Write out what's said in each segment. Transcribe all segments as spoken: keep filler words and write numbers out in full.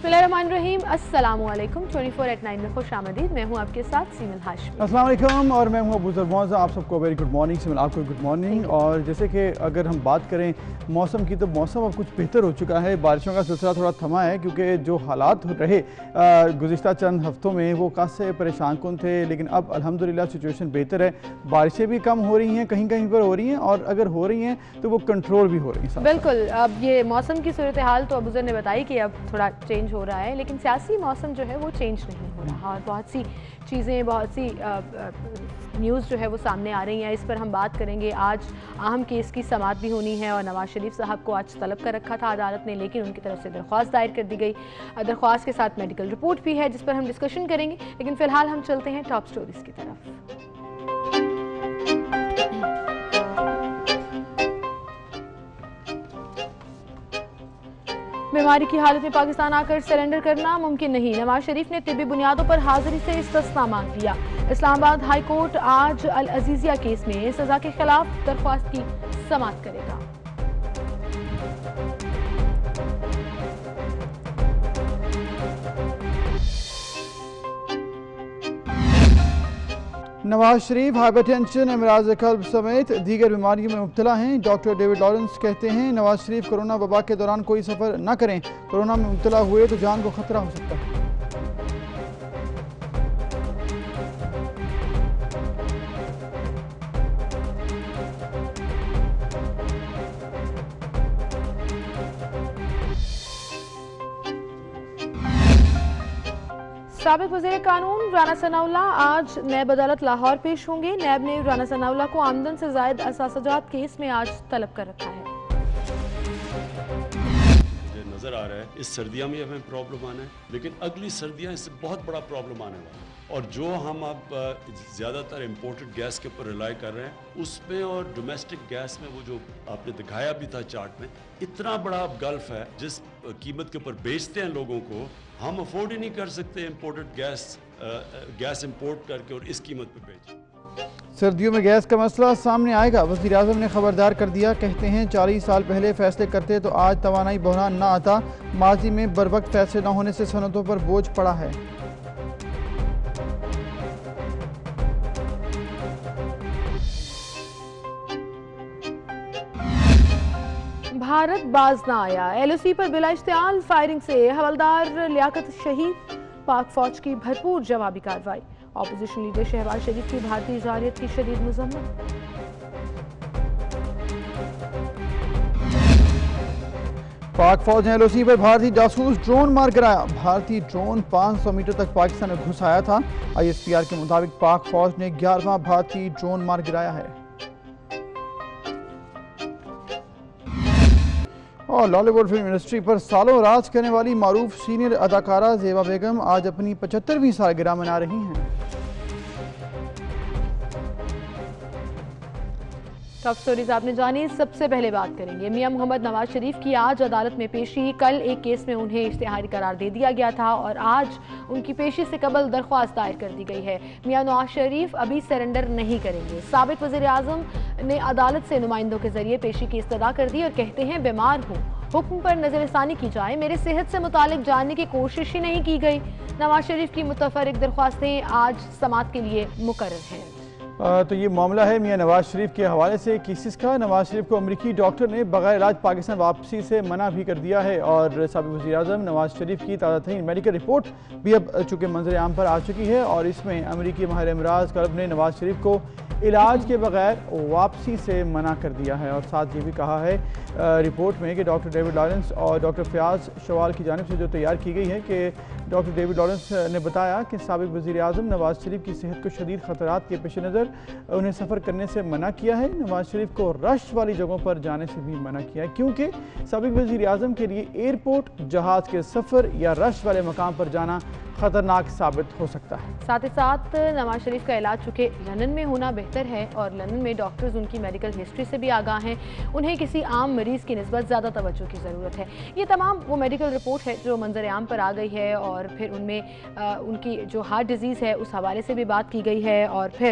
बिस्मिल्लाहिर्रहमानिर्रहीम, अस्सलामुअलैकुम। चौबीस एट नाइन में खुश आमदीद। मैं हूँ आपके साथ सीमल हाशमी। अस्सलाम वालेकुम और मैं हूँ अबूज़र मौज़ा। आप सबको वेरी गुड मॉर्निंग। सीमल आपको गुड मॉर्निंग। और जैसे कि अगर हम बात करें मौसम की तो मौसम अब कुछ बेहतर हो चुका है। बारिशों का सिलसिला थोड़ा थमा है क्योंकि जो हालात रहे गुज़िश्ता चंद हफ्तों में वो काफ़ी परेशान कुन थे, लेकिन अब अल्हम्दुलिल्लाह सिचुएशन बेहतर है। बारिशें भी कम हो रही हैं, कहीं कहीं पर हो रही हैं, और अगर हो रही हैं तो वो कंट्रोल भी हो रही हैं। बिल्कुल, अब ये मौसम की सूरत हाल तो अबूज़र ने बताई कि अब थोड़ा चेंज हो रहा है, लेकिन सियासी मौसम जो है वो चेंज नहीं हो रहा। और बहुत सी चीज़ें, बहुत सी न्यूज़ जो है वो सामने आ रही हैं। इस पर हम बात करेंगे। आज अहम केस की समाअत भी होनी है और नवाज शरीफ साहब को आज तलब कर रखा था अदालत ने, लेकिन उनकी तरफ से दरख्वास्त दायर कर दी गई। दरख्वास्त के साथ मेडिकल रिपोर्ट भी है जिस पर हम डिस्कशन करेंगे, लेकिन फ़िलहाल हम चलते हैं टॉप स्टोरीज़ की तरफ। बीमारी की हालत में पाकिस्तान आकर सरेंडर करना मुमकिन नहीं। नवाज शरीफ ने तिब्बी बुनियादों पर हाजिरी से इस्तिस्ना मांग लिया। इस्लामाबाद हाई कोर्ट आज अल अजीजिया केस में सजा के खिलाफ दरख्वास्त की समाअत करेगा। नवाज शरीफ हाइपरटेंशन, अमराज कल्ब समेत दीगर बीमारियों में मुब्तला हैं। डॉक्टर डेविड लॉरेंस कहते हैं नवाज शरीफ कोरोना वबा के दौरान कोई सफ़र न करें। कोरोना में मुब्तला हुए तो जान को खतरा हो सकता है। साबिक वज़ीर कानून राना सनाउल्लाह आज नैब अदालत लाहौर पेश होंगे। नैब ने राना सनाउल्लाह को आमदन से जायद असासजात केस में आज तलब कर रखा है। मुझे नज़र आ रहा है इस सर्दियाँ में हमें प्रॉब्लम आना है, लेकिन अगली सर्दियाँ इससे बहुत बड़ा प्रॉब्लम आने वाला है। और जो हम अब ज़्यादातर इम्पोर्टेड गैस के ऊपर रिलाई कर रहे हैं उसमें, और डोमेस्टिक गैस में वो जो आपने दिखाया भी था चार्ट में, इतना बड़ा अब गल्फ है जिस कीमत के ऊपर बेचते हैं लोगों को, हम अफोर्ड ही नहीं कर सकते इम्पोर्टेड गैस गैस इंपोर्ट करके और इस कीमत पे बेचें। सर्दियों में गैस का मसला सामने आएगा, वज़ीर आज़म ने खबरदार कर दिया। कहते हैं चालीस साल पहले फैसले करते तो आज तवानाई बहरान ना आता। माजी में बरवक्त फैसले न होने से सनतों पर बोझ पड़ा है। भारत बाज ना आया। एलओसी पर बिला इश्तियाल फायरिंग से हवलदार लियाकत शहीद। पाक फौज की भरपूर जवाबी कार्रवाई। ऑपोजिशन लीडर शहबाज शरीफ की भारतीय जारियत की शदीद मजम्मत। पाक फौज ने एलओसी पर भारतीय जासूस ड्रोन मार गिराया। भारतीय ड्रोन पाँच सौ मीटर तक पाकिस्तान में घुस आया था। आईएसपीआर के मुताबिक पाक फौज ने ग्यारहवां भारतीय ड्रोन मार गिराया है। और लॉलीवुड फिल्म इंडस्ट्री पर सालों राज करने वाली मारूफ सीनियर अदाकारा ज़ेबा बेगम आज अपनी पचहत्तरवीं सालगिरह मना रही हैं। टॉप स्टोरीज आपने जानी। सबसे पहले बात करेंगे मियां मोहम्मद नवाज शरीफ की आज अदालत में पेशी। कल एक केस में उन्हें इश्तिहारी करार दे दिया गया था और आज उनकी पेशी से कबल दरख्वास्त दायर कर दी गई है। मियां नवाज शरीफ अभी सरेंडर नहीं करेंगे। साबिक वज़ीर आज़म ने अदालत से नुमाइंदों के जरिए पेशी की इस्तदा कर दी और कहते हैं बीमार हूँ, हुक्म पर नजरसानी की जाए, मेरे सेहत से मुतालिक जानने की कोशिश ही नहीं की गई। नवाज शरीफ की मुतफर्रिक दरख्वास्तें आज समाअत के लिए मुकर्रर हैं। आ, तो ये मामला है मियां नवाज शरीफ के हवाले से केसेस का। नवाज शरीफ को अमरीकी डॉक्टर ने बगैर इलाज पाकिस्तान वापसी से मना भी कर दिया है। और साबिक वज़ीर आज़म नवाज शरीफ की ताज़ा तरीन मेडिकल रिपोर्ट भी अब चूँकि मंजर आम पर आ चुकी है और इसमें अमरीकी माहिर अमराज कल्ब ने नवाज शरीफ को इलाज के बगैर वापसी से मना कर दिया है। और साथ ये भी कहा है रिपोर्ट में कि डॉक्टर डेविड लॉरेंस और डॉक्टर फयाज शवाल की जानिब से जो तैयार की गई है कि डॉक्टर डेविड लॉरेंस ने बताया कि साबिक वज़ीर आज़म नवाज शरीफ की सेहत को शदीद ख़तरात के पेश नज़र उन्हें सफ़र करने से मना किया है। नवाज शरीफ को रश वाली जगहों पर जाने से भी मना किया है क्योंकि साबिक वज़ीर आज़म के लिए एयरपोर्ट, जहाज़ के सफ़र या रश वाले मकाम पर जाना खतरनाक साबित हो सकता है। साथ ही साथ नवाज शरीफ का इलाज चूँकि लंदन में होना बेहतर है और लंदन में डॉक्टर्स उनकी मेडिकल हिस्ट्री से भी आगाह हैं, उन्हें किसी आम मरीज़ की निस्बत ज़्यादा तवज्जो की ज़रूरत है। ये तमाम वो मेडिकल रिपोर्ट है जो मंजर आम पर आ गई है और फिर उनमें आ, उनकी जो हार्ट डिजीज़ है उस हवाले से भी बात की गई है और फिर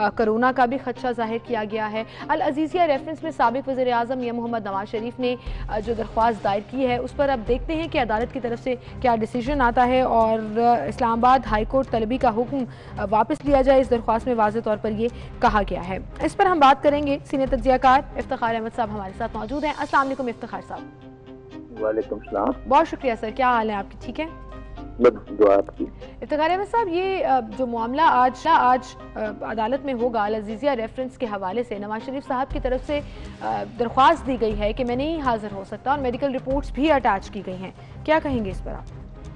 कोरोना का भी खदशा जाहिर किया गया है। अल अजीज़िया रेफरेंस में साबिक वज़ीर आज़म मियां मोहम्मद नवाज शरीफ ने जो दरख्वास्त दायर की है उस पर अब देखते हैं कि अदालत की तरफ से क्या डिसीजन आता है और इस्लामाबाद हाई कोर्ट तलबी का हुक्म वापस लिया जाए, इस दरख्वास्त में वाज़ेह तौर पर ये कहा गया है। इस पर हम बात करेंगे। सीनियर तज्ज़ियाकार इफ्तिखार अहमद साहब हमारे साथ मौजूद हैं। अस्सलाम वालेकुम इफ्तिखार साहब। वालेकुम सलाम। बहुत शुक्रिया सर, क्या हाल है आपकी? ठीक है इफ्तिखार अहमद साहब, ये जो मामला आज आज अदालत में होगा अल अजीज़िया रेफरेंस के हवाले से नवाज शरीफ साहब की तरफ से दरख्वास्त दी गई है कि मैं नहीं हाजिर हो सकता और मेडिकल रिपोर्ट्स भी अटैच की गई हैं, क्या कहेंगे इस पर आप?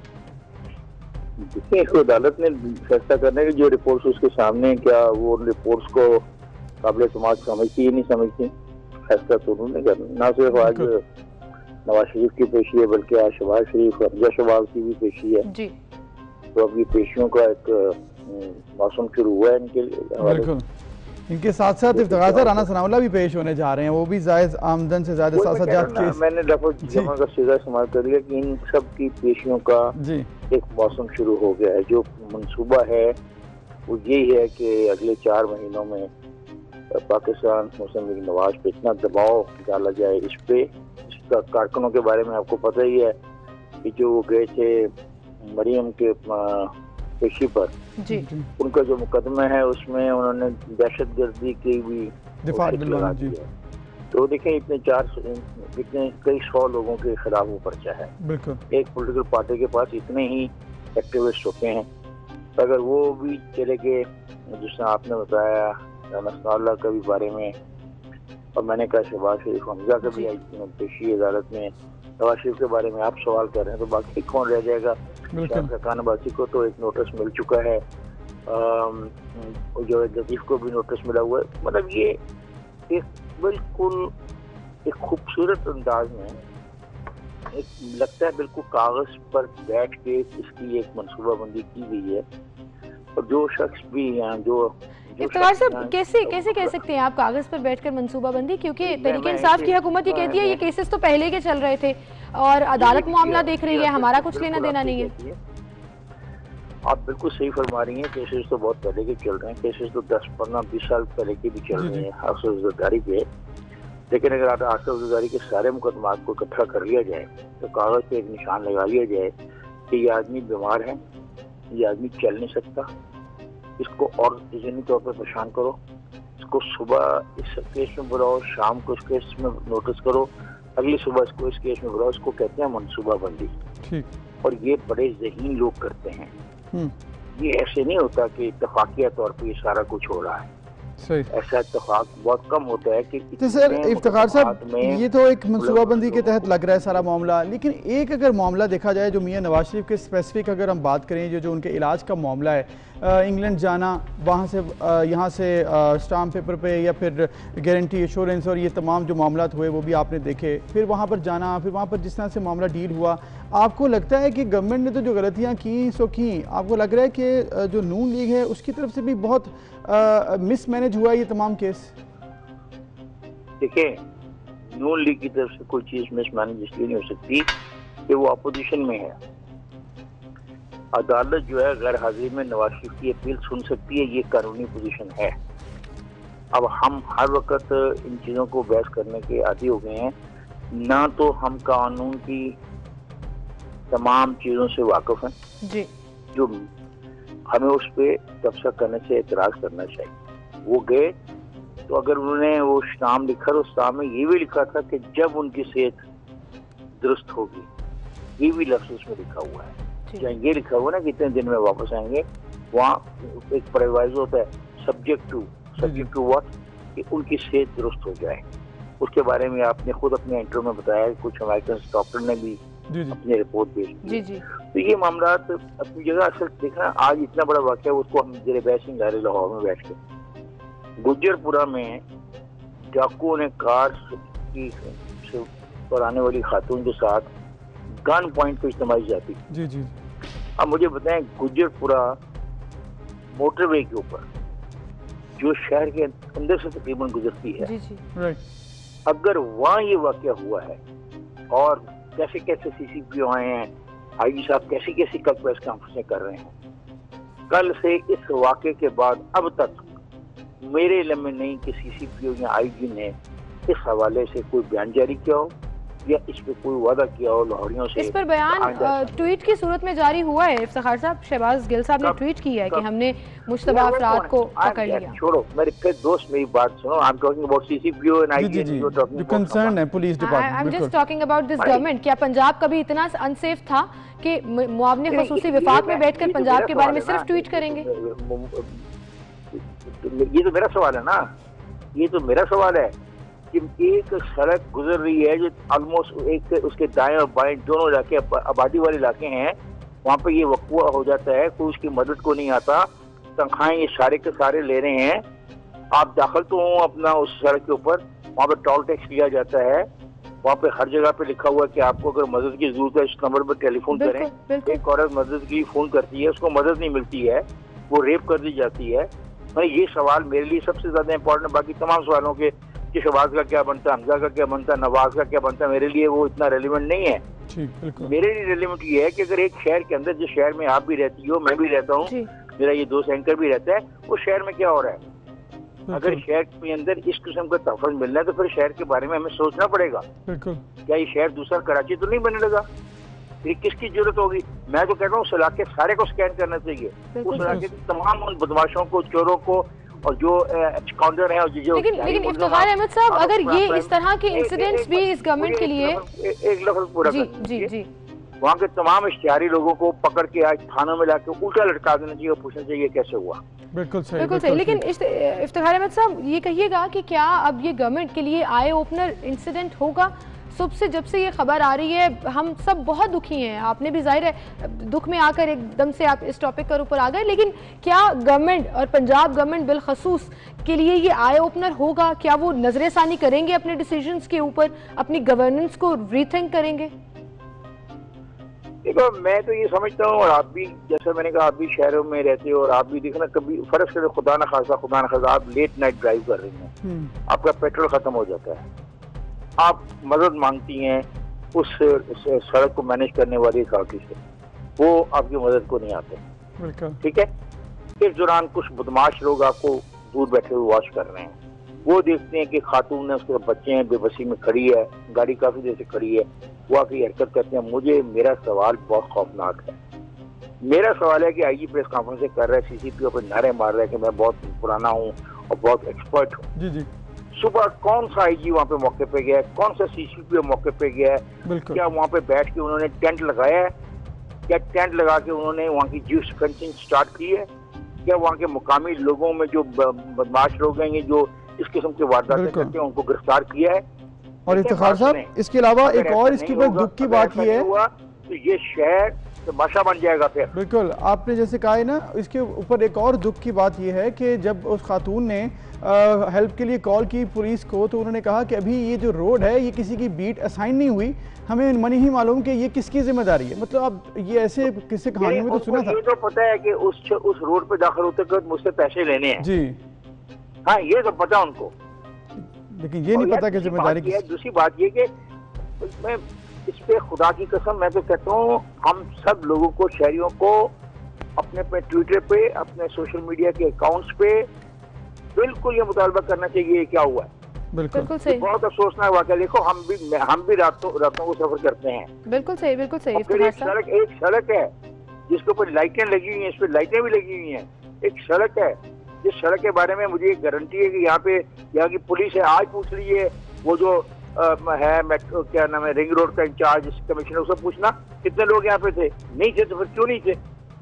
देखिए, अदालत ने फैसला करने की जो रिपोर्ट्स उसके सामने, क्या वो रिपोर्ट्स को काबिल एतमाद समझती या नहीं समझती, फैसला तो उन्होंने करना। ना सिर्फ आज नवाज शरीफ की पेशी है बल्कि आज शहबाज शरीफ और शहबाज की भी पेशी है जी। तो अब ये पेशियों का एक मौसम शुरू हुआ है इनके बिल्कुल। इनके साथ साथ इफ्तिखार सर राना सनाउल्लाह भी पेश होने जा रहे हैं, वो भी जायज आमदन से ज्यादा साजात केस। मैंने लफ्ज़ जमा का सीधा इस्तेमाल कर लिया कि इन सब की पेशियों का जी एक मौसम शुरू हो गया है। जो मंसूबा है वो यही है कि अगले चार महीनों में पाकिस्तान मुस्लिम लीग नवाज पे इतना दबाव डाला जाए इस पे। इसका कारकुनों के बारे में आपको पता ही है कि जो वो गए थे मरियम के पेशी पर जी। उनका जो मुकदमा है उसमें उन्होंने दहशत गर्दी की भी लगा दिया। तो देखें, इतने चार इतने कई सौ लोगों के खिलाफ वो पर्चा है। बिल्कुल। एक पॉलिटिकल पार्टी के पास इतने ही एक्टिविस्ट होते हैं, अगर वो भी चले गए, जिसने आपने बताया राना सनाउल्लाह के भी बारे में और मैंने कहा शहबाज शरीफ हमजा का भी पेशी अदालत में, नवाज शरीफ के बारे में आप सवाल कर रहे हैं, तो बाकी कौन रह जाएगा? खानबाजी को तो एक नोटिस मिल चुका है, जो लतीफ को भी नोटिस मिला हुआ है। मतलब ये एक बिल्कुल एक खूबसूरत अंदाज में एक लगता है बिल्कुल कागज पर बैठ के इसकी एक मनसूबाबंदी की गई है। और जो शख्स भी यहाँ जो इफ्तिखार साहब कैसे कैसे कह सकते हैं आप कागज पर बैठकर मंसूबाबंदी, क्योंकि तहरीक इंसाफ की हुकूमत ये कहती है ये केसेस तो पहले के चल रहे थे और अदालत मामला देख रही है, हमारा कुछ लेना देना नहीं है। आप बिल्कुल सही फरमा रही हैं, केसेस तो बहुत पहले के चल रहे हैं, केसेस तो दस पंद्रह बीस साल पहले के भी चल रहे हैं हादसादारी पे। लेकिन अगर हादसादारी के सारे मुकदमात को इकट्ठा कर लिया जाए तो कागज पे एक निशान लगा लिया जाए कि ये आदमी बीमार है, ये आदमी चल नहीं सकता, इसको और जहनी तौर पर परेशान करो, इसको सुबह इस केस में बुलाओ, शाम को इस केस में नोटिस करो, अगली सुबह इसको इस केस में बुलाओ। इसको कहते हैं मनसूबाबंदी। ठीक। और ये बड़े ज़हीन लोग करते हैं। ये ऐसे नहीं होता कि इत्तफाकिया तौर पर ये सारा कुछ हो रहा है। सही। ऐसा इत्तेफाक बहुत कम होता है कि तो सर इफ्तिखार साहब ये तो एक मनसूबाबंदी के तहत लग रहा है सारा मामला, लेकिन एक अगर मामला देखा जाए जो मियां नवाज शरीफ के स्पेसिफिक अगर हम बात करें, जो जो उनके इलाज का मामला है, इंग्लैंड जाना, वहाँ से यहाँ से स्टाम्प पेपर पे या फिर गारंटी एश्योरेंस और ये तमाम जो मामला हुए वो भी आपने देखे, फिर वहाँ पर जाना, फिर वहाँ पर जिस तरह से मामला डील हुआ, आपको लगता है कि गवर्नमेंट ने तो जो गलतियाँ की सो की, आपको लग रहा है कि जो नून लीग है उसकी तरफ से भी बहुत मिस मैनेज हुआ ये तमाम केस? देखिए, नून लीग की तरफ से कोई चीज़ मिस मैनेज इसलिए नहीं हो सकती कि वो अपोजिशन में है। अदालत जो है गैर हाजिर में नवाज शरीफ की अपील सुन सकती है, ये कानूनी पोजीशन है। अब हम हर वक्त इन चीज़ों को बहस करने के आदी हो गए हैं, ना तो हम कानून की तमाम चीज़ों से वाकिफ हैं जी, जो हमें उस पर तबसरा करने से एतराज़ करना चाहिए। वो गए तो अगर उन्होंने वो शाम लिखा तो शाम में ये भी लिखा था कि जब उनकी सेहत दुरुस्त होगी, ये भी लफ्ज़ उसमें लिखा हुआ है। जहाँ ये लिखा हुआ ना कितने दिन में वापस आएंगे, वहाँ एक प्रोवाइजो होता है subject to subject to what, कि उनकी सेहत दुरुस्त हो जाए। उसके बारे में आपने खुद अपने इंटरव्यू में बताया, कुछ अमेरिकन डॉक्टर ने भी जी जी। अपनी रिपोर्ट भेजी जी जी। तो ये मामला अपनी जगह असल देखना, आज इतना बड़ा वाक़या उसको हम जेरे बहस नहीं ला रहे लाहौर में बैठ के। गुज्जरपुरा में डाकुओं ने कार की पर आने वाली खातून के साथ गन पॉइंट पे इस्तेमाल जाती जी जी। अब मुझे बताएं, गुज्जरपुरा मोटरवे के ऊपर जो शहर के अंदर से तकरीबन गुजरती है जी जी। राइट। अगर वहाँ ये वाक़या हुआ है और कैसे कैसे सीसीपी आए हैं, आईजी साहब कैसी कैसी कल प्रेस कॉन्फ्रेंसें कर रहे हैं, कल से इस वाक़े के बाद अब तक मेरे इल्म में नहीं कि सीसीपीओ या आईजी ने इस हवाले से कोई बयान जारी किया हो या इस पे कोई वादा किया हो लाहौरियों से। इस पर बयान ट्वीट की सूरत में जारी हुआ है इफ्तिखार साहब। शहबाज गिल साहब ने ट्वीट किया है कि हमने मुश्तबा अफराद को पकड़ लिया। छोड़ो मेरे फिर दोस्त मेरी बात सुनो। I am talking about CCPO and IG. You are talking concern है police department. I am just talking about this government. क्या पंजाब कभी इतना अनसेफ था कि मुआवने खसूसी विफाक में बैठकर पंजाब के बारे में सिर्फ ट्वीट करेंगे? ये तो मेरा सवाल है ना, ये तो मेरा सवाल है कि एक सड़क गुजर रही है जो ऑलमोस्ट एक उसके दाएं और बाएं दोनों इलाके आबादी वाले इलाके हैं, वहाँ पे ये वक़्वा हो जाता है, कोई उसकी मदद को नहीं आता, तनख्वाहें ये सारे के सारे ले रहे हैं। आप दाखिल तो हो अपना उस सड़क के ऊपर, वहाँ पे टोल टैक्स लिया जाता है, वहाँ पे हर जगह पे लिखा हुआ है कि आपको अगर मदद की जरूरत है इस नंबर पर टेलीफोन करें। एक औरत मदद के लिए फोन करती है, उसको मदद नहीं मिलती है, वो रेप कर दी जाती है। मैं ये सवाल मेरे लिए सबसे ज्यादा इम्पोर्टेंट है, बाकी तमाम सवालों के कि शहबाज का क्या बनता है, हमजा का क्या बनता है, नवाज का क्या बनता है, मेरे लिए वो इतना रेलिवेंट नहीं है। मेरे लिए रेलिवेंट ये है कि अगर एक शहर के अंदर, जिस शहर में आप भी रहती हो, मैं भी रहता हूँ, मेरा ये दोस्त एंकर भी रहता है, उस शहर में क्या हो रहा है। अगर शहर के अंदर इस किस्म का तहफ़्फ़ुज़ मिलना है तो फिर शहर के बारे में हमें सोचना पड़ेगा। क्या ये शहर दूसरा कराची तो नहीं बनने लगा? ये किसकी जरूरत होगी? मैं तो कहता हूँ उस इलाके सारे को स्कैन करना चाहिए, उस इलाके के तमाम उन बदमाशों को, चोरों को और जो काउंटर है और जो लेकिन लेकिन इफ्तिखार अहमद साहब, अगर ये इस तरह के इंसिडेंट्स भी इस गवर्नमेंट के लिए एक लफ्ज़ पूरा जी जी जी वहाँ के तमाम इश्तिहारी लोगों को पकड़ के आज थानों में लाके उल्टा लटका देना चाहिए और पूछना चाहिए कैसे हुआ। बिल्कुल सही, बिल्कुल सही। लेकिन इफ्तिखार अहमद साहब ये कहिएगा कि क्या अब ये गवर्नमेंट के लिए आई ओपनर इंसिडेंट होगा? सुबह से जब से ये खबर आ रही है हम सब बहुत दुखी हैं, आपने भी जाहिर है दुख में आकर एकदम से आप इस टॉपिक पर ऊपर आ गए, लेकिन क्या गवर्नमेंट और पंजाब गवर्नमेंट बिलखसूस के लिए ये आई ओपनर होगा? क्या वो नजरसानी करेंगे अपने डिसीजंस के ऊपर, अपनी गवर्नेंस को रीथिंक करेंगे? देखो मैं तो ये समझता हूँ, और आप भी जैसे मैंने कहा आप भी शहरों में रहते हो और आप भी देखना कभी फर्क से खुदा न खासा खुदा न खासा आप लेट नाइट ड्राइव कर रही हैं, आपका पेट्रोल खत्म हो जाता है, आप मदद मांगती हैं उस सड़क को मैनेज करने वाली अथॉरिटी से, वो आपकी मदद को नहीं आते। ठीक है, इस दौरान कुछ बदमाश लोग आपको दूर बैठे हुए वॉच कर रहे हैं, वो देखते हैं कि खातून ने उसके बच्चे हैं बेबसी में खड़ी है, गाड़ी काफी देर से खड़ी है, वो आके हरकत करते हैं। मुझे मेरा सवाल बहुत खौफनाक है। मेरा सवाल है कि आईजी प्रेस कॉन्फ्रेंस कर रहा है, सीसीपीओ पे नारे मार रहा है कि मैं बहुत पुराना हूँ और बहुत एक्सपर्ट हूँ। जी जी। सुबह कौन सा आईजी वहाँ पे मौके पे गया है, कौन सा सीसीपीओ मौके पे गया है? क्या वहाँ पे बैठ के उन्होंने टेंट लगाया है? क्या टेंट लगा के उन्होंने वहाँ की जियो फेंसिंग स्टार्ट की है? क्या वहाँ के मुकामी लोगों में जो बदमाश लोग हैं जो इस किस्म के वारदातें करते हैं उनको गिरफ्तार किया है? और इफ्तिखार साहब इसके अलावा एक और इसके ऊपर दुख की बात ये है तो ये शहर तमाशा बन जाएगा फिर। बिल्कुल आपने जैसे कहा है ना, इसके ऊपर एक और दुख की बात यह है कि जब उस खातून ने आ, हेल्प के लिए कॉल की पुलिस को, तो उन्होंने कहा कि अभी ये जो रोड है ये किसी की बीट असाइन नहीं हुई, हमें मन ही मालूम कि ये किसकी जिम्मेदारी है। मतलब अब ये ऐसे किसी कहानी में तो सुना था। ये तो पता है कि उस उस रोड पे दाखिल होते वक्त मुझसे पैसे लेने हैं जी, हाँ ये तो पता उनको, लेकिन ये नहीं पता कि जिम्मेदारी की है। दूसरी बात ये कि मैं इस पे खुदा की कसम मैं तो कहता हूँ हम सब लोगों को, शहरियों को अपने अपने ट्विटर पे, अपने सोशल मीडिया के अकाउंट्स पे बिल्कुल ये मुतालबा करना चाहिए क्या हुआ है। बिल्कुल सही। बहुत अफसोसनाक वाक़या। देखो हम भी हम भी रातों रातों को सफर करते हैं। बिल्कुल सही, बिल्कुल सही। फिर एक सड़क एक सड़क है जिसके ऊपर लाइटें लगी हुई हैं, इस पर लाइटें भी लगी हुई हैं। एक सड़क है जिस सड़क के बारे में मुझे एक गारंटी है कि यहाँ पे यहाँ की पुलिस है। आज पूछ लीजिए वो जो आ, है मेट्रो क्या नाम है रिंग रोड का इंचार्ज कमिश्नर, उससे पूछना कितने लोग यहाँ पे थे। नहीं थे तो फिर क्यों नहीं थे?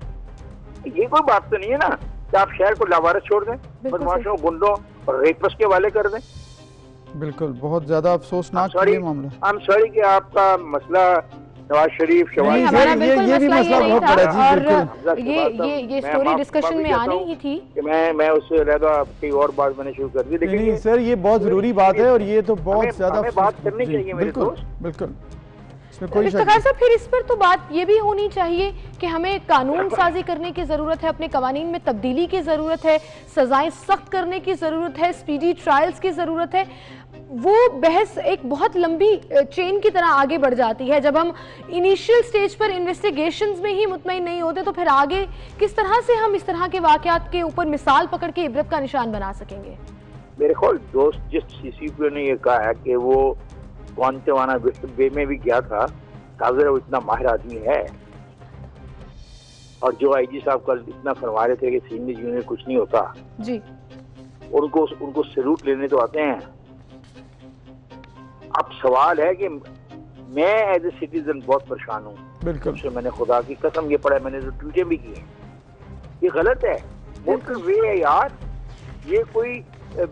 ये कोई बात तो नहीं है ना कि आप शहर को लावारिस छोड़ दें, बदमाशों, गुंडों और रेपस के वाले कर दें। बिल्कुल बहुत ज्यादा अफसोसनाक मामला। आई एम सॉरी कि आपका मसला नवाज शरीफ शहबाज ये ये भी मसला बहुत बड़ा है और ये ये ये स्टोरी डिस्कशन में आनी ही थी कि मैं मैं उससे ज्यादा कई और बात मैंने शुरू कर दी। लेकिन सर ये बहुत जरूरी बात है और ये तो बहुत ज्यादा बात करनी चाहिए मेरे दोस्त। बिल्कुल इफ्तिखार साहब, फिर इस पर तो बात ये भी होनी चाहिए कि हमें कानून साजी करने की जरूरत है, अपने कवानीन में तब्दीली की जरूरत है, सजाएं सख्त करने की जरूरत है, स्पीडी ट्रायल्स की जरूरत है। वो बहस एक बहुत लंबी चेन की तरह आगे बढ़ जाती है। जब हम इनिशियल स्टेज पर इन्वेस्टिगेशंस में ही मुतमईन नहीं होते तो फिर आगे किस तरह से हम इस तरह के वाकयात के ऊपर मिसाल पकड़ के इबरत का निशान बना सकेंगे? मेरे ख्याल दोस्त जिस सीसीपी ने ये कहा है कि वो गुआंतानामो बे में भी गया था, कागज वो इतना माहिर आदमी है, और जो आईजी साहब कल इतना फरमा रहे थे कि सीनियर जूनियर कुछ नहीं होता जी, उनको उनको सैल्यूट लेने तो आते हैं। अब सवाल है कि मैं एज ए सिटीजन बहुत परेशान हूँ। बिल्कुल से मैंने खुदा की कसम ये पढ़ा, मैंने तो ट्वीटें भी की है, ये गलत है। मोटर वे है यार, ये कोई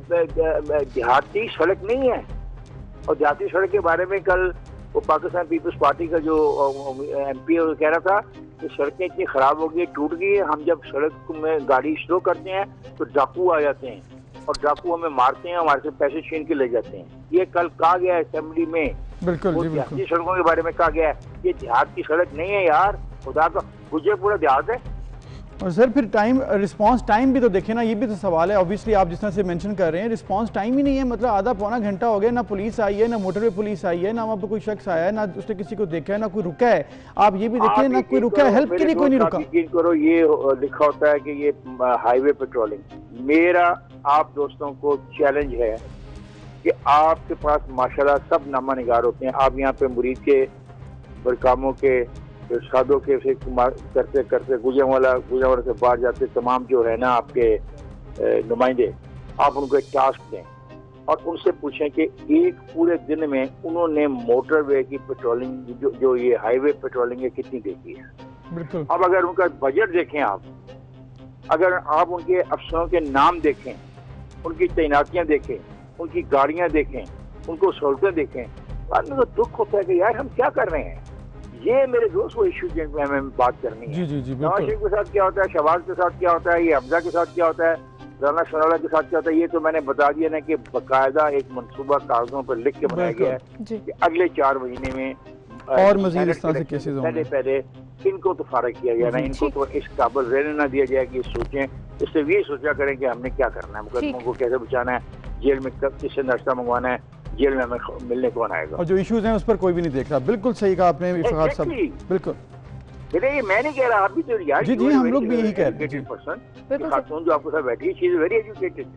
देहाती सड़क नहीं है। और देहाती सड़क के बारे में कल वो पाकिस्तान पीपल्स पार्टी का जो एमपी है वो कह रहा था कि सड़कें इतनी खराब हो गई, टूट गई है, हम जब सड़क में गाड़ी स्लो करते हैं तो डाकू आ जाते हैं और डाकू हमें मारते हैं, हमारे से पैसे छीन के ले जाते हैं। ये कल कहा गया है असेंबली में। बिल्कुल जी, बिल्कुल। सड़कों के बारे में कहा गया है, ये देहात की सड़क नहीं है यार, खुदा का गुजर पूरा देहात है। और सर फिर टाइम रिस्पांस टाइम भी तो देखे ना, ये भी तो सवाल है। ऑब्वियसली आप जिस तरह से मेंशन कर रहे हैं, रिस्पांस टाइम ही नहीं है। मतलब आधा पौना घंटा हो गया, ना पुलिस आई है, ना मोटरवे पुलिस आई है, ना वहाँ पर कोई शख्स आया है, ना उसने किसी को देखा है, ना कोई रुका है। आप ये भी देखिए ना, कोई रुका है, हेल्प के लिए कोई नहीं रुका। यकीन करो ये लिखा होता है कि ये हाईवे पेट्रोलिंग। मेरा आप दोस्तों को चैलेंज है कि आपके पास माशाल्लाह सब नामा निगार होते हैं। आप यहाँ पे मुरीद के, बरकामों के, सादों के से करते करते गुजरांवाला गुजरांवाला से बाहर जाते तमाम जो है ना आपके नुमाइंदे, आप उनको एक टास्क दें और उनसे पूछें कि एक पूरे दिन में उन्होंने मोटरवे की पेट्रोलिंग जो जो ये हाईवे पेट्रोलिंग है कितनी देखी है। बिल्कुल। अब अगर उनका बजट देखें आप, अगर आप उनके अफसरों के नाम देखें, उनकी तैनातियां देखें, उनकी गाड़ियां देखें, उनको सहूलतें देखें, बाद में तो दुख होता है कि यार हम क्या कर रहे हैं। ये मेरे दोस्त वो इशू जिनमें हमें बात करनी है। जी जी जी, नवाज शरीफ के साथ क्या होता है, शहबाज के साथ क्या होता है, ये हमजा के साथ क्या होता है, राना शनाला के साथ क्या होता है, ये तो मैंने बता दिया ना कि बाकायदा एक मंसूबा कागजों पर लिख के बनाया गया है कि अगले चार महीने में और मजीद इस तरह से केसेस होंगे। पहले पहले इनको तो फारिग किया गया ना, इनको तो इस काबिल रहने ना दिया जाए कि सोचें, इससे ये सोचा करें कि हमने क्या करना है, मुकदमों को कैसे बचाना है, जेल में कब किससे नाश्ता मंगवाना है, जेल में हमें मिलने कौन आएगा। और जो इश्यूज हैं उस पर कोई भी नहीं देख रहा। बिल्कुल सही कहा आपने इफ्तिखार साहब, बिल्कुल। ये मैं नहीं कह रहा, आप भी तो यार जी जी हम लोग भी यही कह रहे हैं। खातून जो आपके साथ बैठी है, शी इज वेरी एजुकेटेड।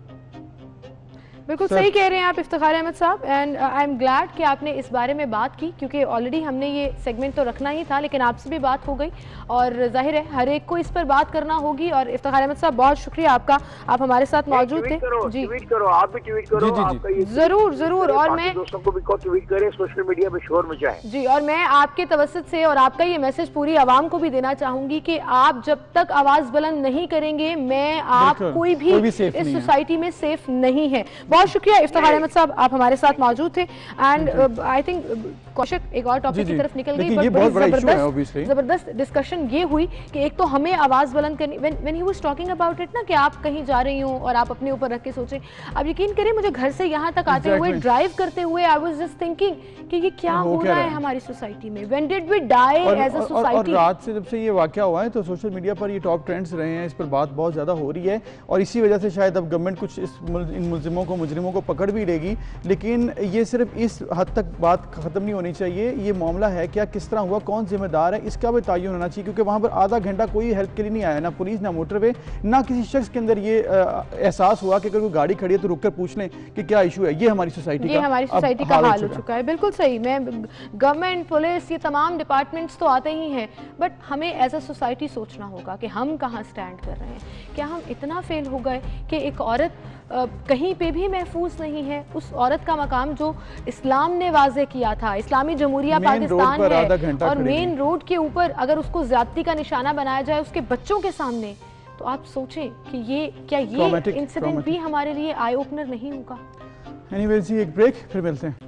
बिल्कुल सही कह रहे हैं आप इफ्तिखार अहमद साहब, एंड आई एम ग्लैड कि आपने इस बारे में बात की, क्योंकि ऑलरेडी हमने ये सेगमेंट तो रखना ही था, लेकिन आपसे भी बात हो गई और जाहिर है हर एक को इस पर बात करना होगी। और इफ्तिखार अहमद साहब बहुत शुक्रिया आपका, आप हमारे साथ मौजूद थे। जी ट्वीट करो, आप भी ट्वीट करो, जरूर जरूर। और मैं दोस्तों को भी ट्वीट करें, सोशल मीडिया पे शोर मचाएं। जी, और मैं आपके तवज्जुद से और आपका ये मैसेज पूरी आवाम को भी देना चाहूंगी कि आप जब तक आवाज बुलंद नहीं करेंगे, मैं आप कोई भी इस सोसाइटी में सेफ नहीं है। बहुत शुक्रिया इफ्तिखार अहमद साहब, आप हमारे साथ मौजूद थे। एंड आई थिंक कौशिक एक और टॉपिक की तरफ निकल गई, जबरदस्त जबरदस्त डिस्कशन ये हुई कि एक तो हमें आवाज बुलंद करनी, when he was talking about it ना, कि आप कहीं जा रही हो और आप अपने ऊपर रख के सोचें। अब यकीन करें मुझे घर से यहाँ तक आते हुए, ड्राइव करते हुए, आई वाज जस्ट थिंकिंग कि ये क्या हो रहा है हमारी सोसाइटी में, when did we die as a society. रात से जब से ये वाकया हुआ है तो सोशल मीडिया पर ये टॉप ट्रेंड्स रहे हैं, इस पर बात बहुत ज्यादा हो रही है और इसी वजह से शायद अब गवर्नमेंट कुछ इस इन मुलजिमों को मुजरिमों को पकड़ भी लेगी। लेकिन ये सिर्फ इस हद तक बात खत्म नहीं होनी चाहिए। ये मामला है क्या, किस तरह हुआ, कौन जिम्मेदार है, इसका भी तयन होना चाहिए, क्योंकि वहाँ पर आधा घंटा कोई हेल्प के लिए नहीं आया, ना पुलिस, ना मोटरवे, ना किसी शख्स के अंदर ये एहसास हुआ कि अगर कोई गाड़ी खड़ी है तो रुक कर पूछ लें कि क्या इशू है। ये हमारी सोसाइटी ये का हमारी सोसाइटी का हाल हो चुका है। बिल्कुल सही। मैं गवर्नमेंट, पुलिस, ये तमाम डिपार्टमेंट्स तो आते ही हैं, बट हमें एज अ सोसाइटी सोचना होगा कि हम कहाँ स्टैंड कर रहे हैं। क्या हम इतना फेल हो गए कि एक औरत Uh, कहीं पे भी महफूज नहीं है? उस औरत का मकाम जो इस्लाम ने वाजे किया था, इस्लामी जमहूरिया पाकिस्तान है, और मेन रोड के ऊपर अगर उसको ज्यादती का निशाना बनाया जाए उसके बच्चों के सामने, तो आप सोचें कि ये क्या ये इंसिडेंट भी हमारे लिए आई ओपनर नहीं होगा? एनीवेज, एक ब्रेक, फिर मिलते हैं।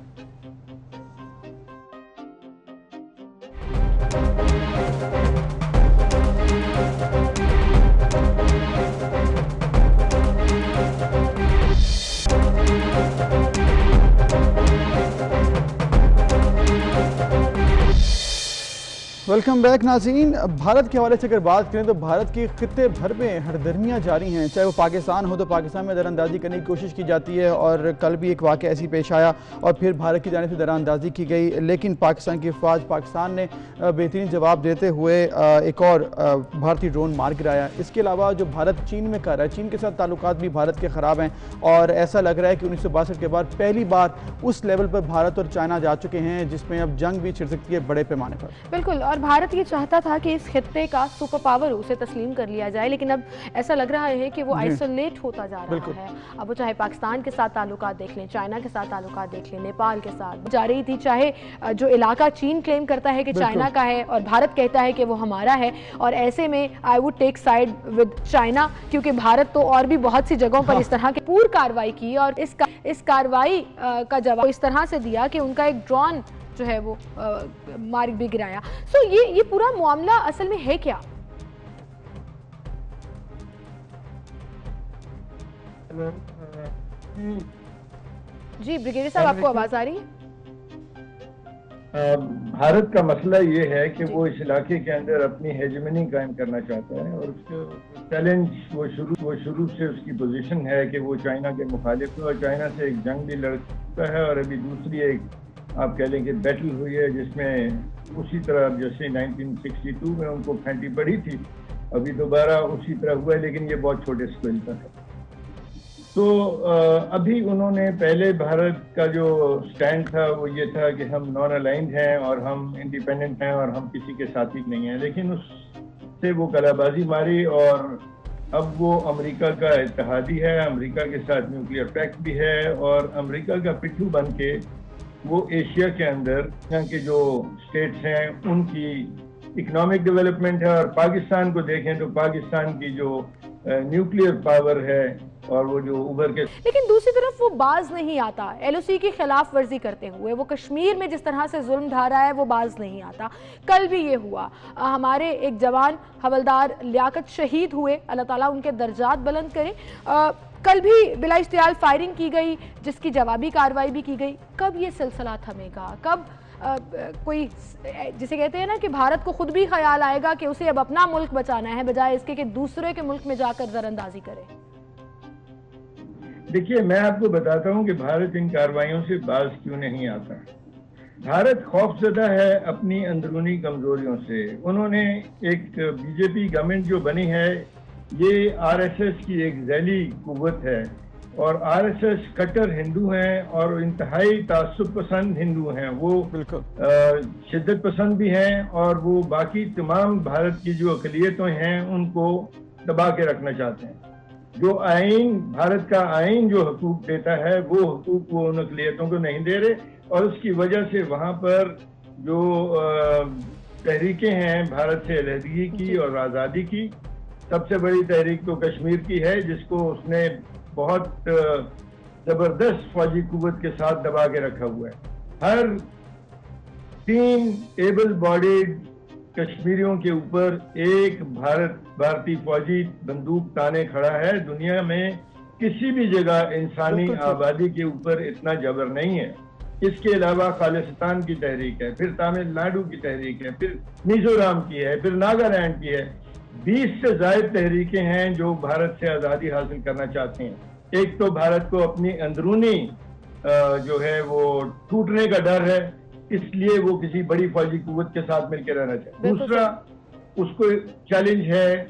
वेलकम बैक नाज़रीन। भारत के हवाले से अगर बात करें तो भारत के खित्ते भर में हरदर्मियाँ जारी हैं। चाहे वो पाकिस्तान हो तो पाकिस्तान में दरानंदाजी करने की कोशिश की जाती है और कल भी एक वाक़या ऐसी पेश आया और फिर भारत की जानिब से दरानंदाजी की गई, लेकिन पाकिस्तान की फ़ौज पाकिस्तान ने बेहतरीन जवाब देते हुए एक और भारतीय ड्रोन मार गिराया। इसके अलावा जो भारत चीन में कर रहा है, चीन के साथ ताल्लुकात भी भारत के ख़राब हैं और ऐसा लग रहा है कि उन्नीस सौ बासठ के बाद पहली बार उस लेवल पर भारत और चाइना जा चुके हैं जिसमें अब जंग भी छिड़ सकती है बड़े पैमाने पर। बिल्कुल, और भारत ये चाहता था कि इस खित्ते का सुपर पावर उसे तस्लीम कर लिया जाए, लेकिन अब ऐसा लग रहा है कि वो आइसोलेट होता जा रहा है। अब वो चाहे पाकिस्तान के साथ ताल्लुकात देख लें, चाइना के साथ ताल्लुकात देख लें, नेपाल के साथ जा रही थी, चाहे जो इलाका चीन क्लेम करता है कि चाइना का है और भारत कहता है कि वो हमारा है, और ऐसे में I would take side with China, क्योंकि भारत तो और भी बहुत सी जगहों पर हाँ। इस तरह की पूरी कार्रवाई की और इस का, इस कार्रवाई का जवाब इस तरह से दिया कि उनका एक ड्रोन जो है वो आ, मार भी गिराया। सो so, ये ये पूरा मामला असल में है क्या? जी ब्रिगेडियर साहब, आपको आवाज आ रही है? भारत का मसला ये है कि वो इस इलाके के अंदर अपनी हेजमनी कायम करना चाहता है और उसके चैलेंज वो शुरू वो शुरू से उसकी पोजीशन है कि वो चाइना के मुखालिफ है और चाइना से एक जंग भी लड़ चुका है और अभी दूसरी एक आप कह लें कि बैटल हुई है जिसमें उसी तरह जैसे नाइनटीन सिक्सटी टू में उनको फेंटी पड़ी थी, अभी दोबारा उसी तरह हुआ है, लेकिन ये बहुत छोटे स्केल पर है। तो अभी उन्होंने पहले भारत का जो स्टैंड था वो ये था कि हम नॉन अलाइंड हैं और हम इंडिपेंडेंट हैं और हम किसी के साथी नहीं हैं, लेकिन उससे वो कलाबाजी मारी और अब वो अमेरिका का इत्तेहादी है, अमेरिका के साथ न्यूक्लियर पैक्ट भी है और अमेरिका का पिट्ठू बन के वो एशिया के अंदर यहाँ के जो स्टेट्स हैं उनकी इकोनॉमिक डेवलपमेंट है और पाकिस्तान को देखें तो पाकिस्तान की जो न्यूक्लियर पावर है और वो जो उभर के, लेकिन दूसरी तरफ वो बाज नहीं आता एलओसी की खिलाफ वर्जी करते हुए। वो कश्मीर में जिस तरह से जुल्म ढा रहा है वो बाज नहीं आता। कल भी ये हुआ, हमारे एक जवान हवलदार लियाकत शहीद हुए, अल्लाह ताला उनके दर्जात बुलंद करे। आ, कल भी बिला इश्तियाल फायरिंग की गई जिसकी जवाबी कार्रवाई भी की गई। कब ये सिलसिला थमेगा? कब आ, कोई जिसे कहते हैं ना कि भारत को खुद भी ख्याल आएगा कि उसे अब अपना मुल्क बचाना है बजाय इसके कि दूसरे के मुल्क में जाकर दरअंदाजी करे? देखिए, मैं आपको बताता हूं कि भारत इन कार्रवाइयों से बाज क्यों नहीं आता। भारत खौफजदा है अपनी अंदरूनी कमजोरियों से। उन्होंने एक बीजेपी गवर्नमेंट जो बनी है ये आरएसएस की एक जैली कुव्वत है और आरएसएस कट्टर हिंदू हैं और इंतहाई तासुब पसंद हिंदू हैं। वो शिद्दत पसंद भी हैं और वो बाकी तमाम भारत की जो अकलियतें हैं उनको दबा के रखना चाहते हैं। जो आइन, भारत का आइन जो हकूक देता है वो हकूक वो उन अकलियतों को नहीं दे रहे और उसकी वजह से वहाँ पर जो तहरीकें हैं भारत से अलहदगी की और आज़ादी की, सबसे बड़ी तहरीक तो कश्मीर की है जिसको उसने बहुत जबरदस्त फौजी कुव्वत के साथ दबा के रखा हुआ है। हर तीन एबल बॉडीड कश्मीरियों के ऊपर एक भारत भारतीय फौजी बंदूक ताने खड़ा है। दुनिया में किसी भी जगह इंसानी आबादी के ऊपर इतना जबर नहीं है। इसके अलावा खालिस्तान की तहरीक है, फिर तमिलनाडु की तहरीक है, फिर मिजोरम की है, फिर नागालैंड की है। बीस से ज्यादा तहरीकें हैं जो भारत से आज़ादी हासिल करना चाहते हैं। एक तो भारत को अपनी अंदरूनी जो है वो टूटने का डर है, इसलिए वो किसी बड़ी फौजी कुव्वत के साथ मिलकर रहना चाहते। दूसरा, उसको चैलेंज है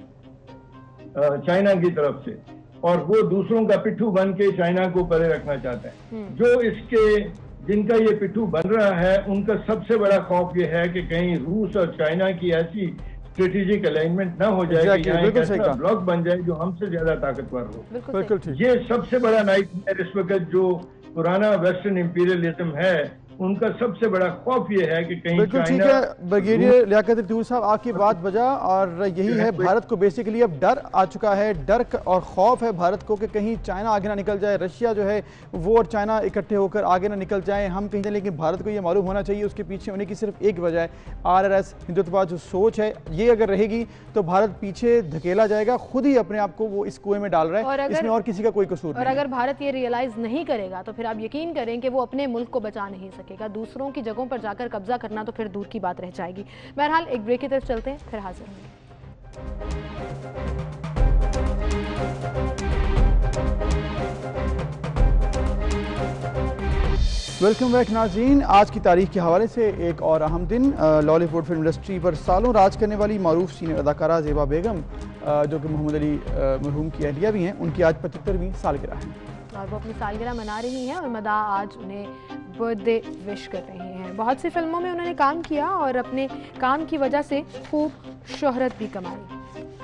चाइना की तरफ से और वो दूसरों का पिट्ठू बन के चाइना को परे रखना चाहता है। जो इसके जिनका ये पिट्ठू बन रहा है उनका सबसे बड़ा खौफ ये है कि कहीं रूस और चाइना की ऐसी स्ट्रेटेजिक अलाइनमेंट ना हो जाए कि यहाँ एक ऐसा ब्लॉक बन जाए जो हमसे ज्यादा ताकतवर हो। बिल्कुल ठीक। ये सबसे बड़ा नाइटमेयर इस वक्त जो पुराना वेस्टर्न इंपीरियलिज्म है उनका सबसे बड़ा खौफ ये है कि कहीं बिल्कुल ठीक है ब्रिगेडियर लियाकत इफ्तिखार साहब, आपकी बात बजा और यही है, भारत को बेसिकली अब डर आ चुका है, डर और खौफ है भारत को कि कहीं चाइना आगे ना निकल जाए, रशिया जो है वो और चाइना इकट्ठे होकर आगे ना निकल जाए, हम कहीं जाए। लेकिन भारत को ये मालूम होना चाहिए उसके पीछे होने की सिर्फ एक वजह है, आरएसएस हिंदुत्ववाद जो सोच है, ये अगर रहेगी तो भारत पीछे धकेला जाएगा, खुद ही अपने आप को वो इस कुएं में डाल रहा है और इसमें और किसी का कोई कसूर नहीं। और अगर भारत ये रियलाइज नहीं करेगा तो फिर आप यकीन करें कि वो अपने मुल्क को बचा नहीं सकता। सकेगा। दूसरों की जगहों पर जाकर कब्जा करना तो फिर दूर की बात रह जाएगी। बहरहाल एक ब्रेक की तरफ चलते हैं, फिर हाजिर होंगे। वेलकम बैक नाज़रीन। आज की तारीख के हवाले से एक और अहम दिन। लॉलीवुड फिल्म इंडस्ट्री पर सालों राज करने वाली मारूफ सीनियर अदाकारा ज़ेबा बेगम, जो कि मोहम्मद अली मरहूम की अहलिया भी हैं, उनकी आज पचहत्तरवीं सालगिरह है और वो अपनी सालगिरह मना रही हैं और मदा आज उन्हें बर्थडे विश कर रही हैं। बहुत सी फिल्मों में उन्होंने काम किया और अपने काम की वजह से खूब शोहरत भी कमाई।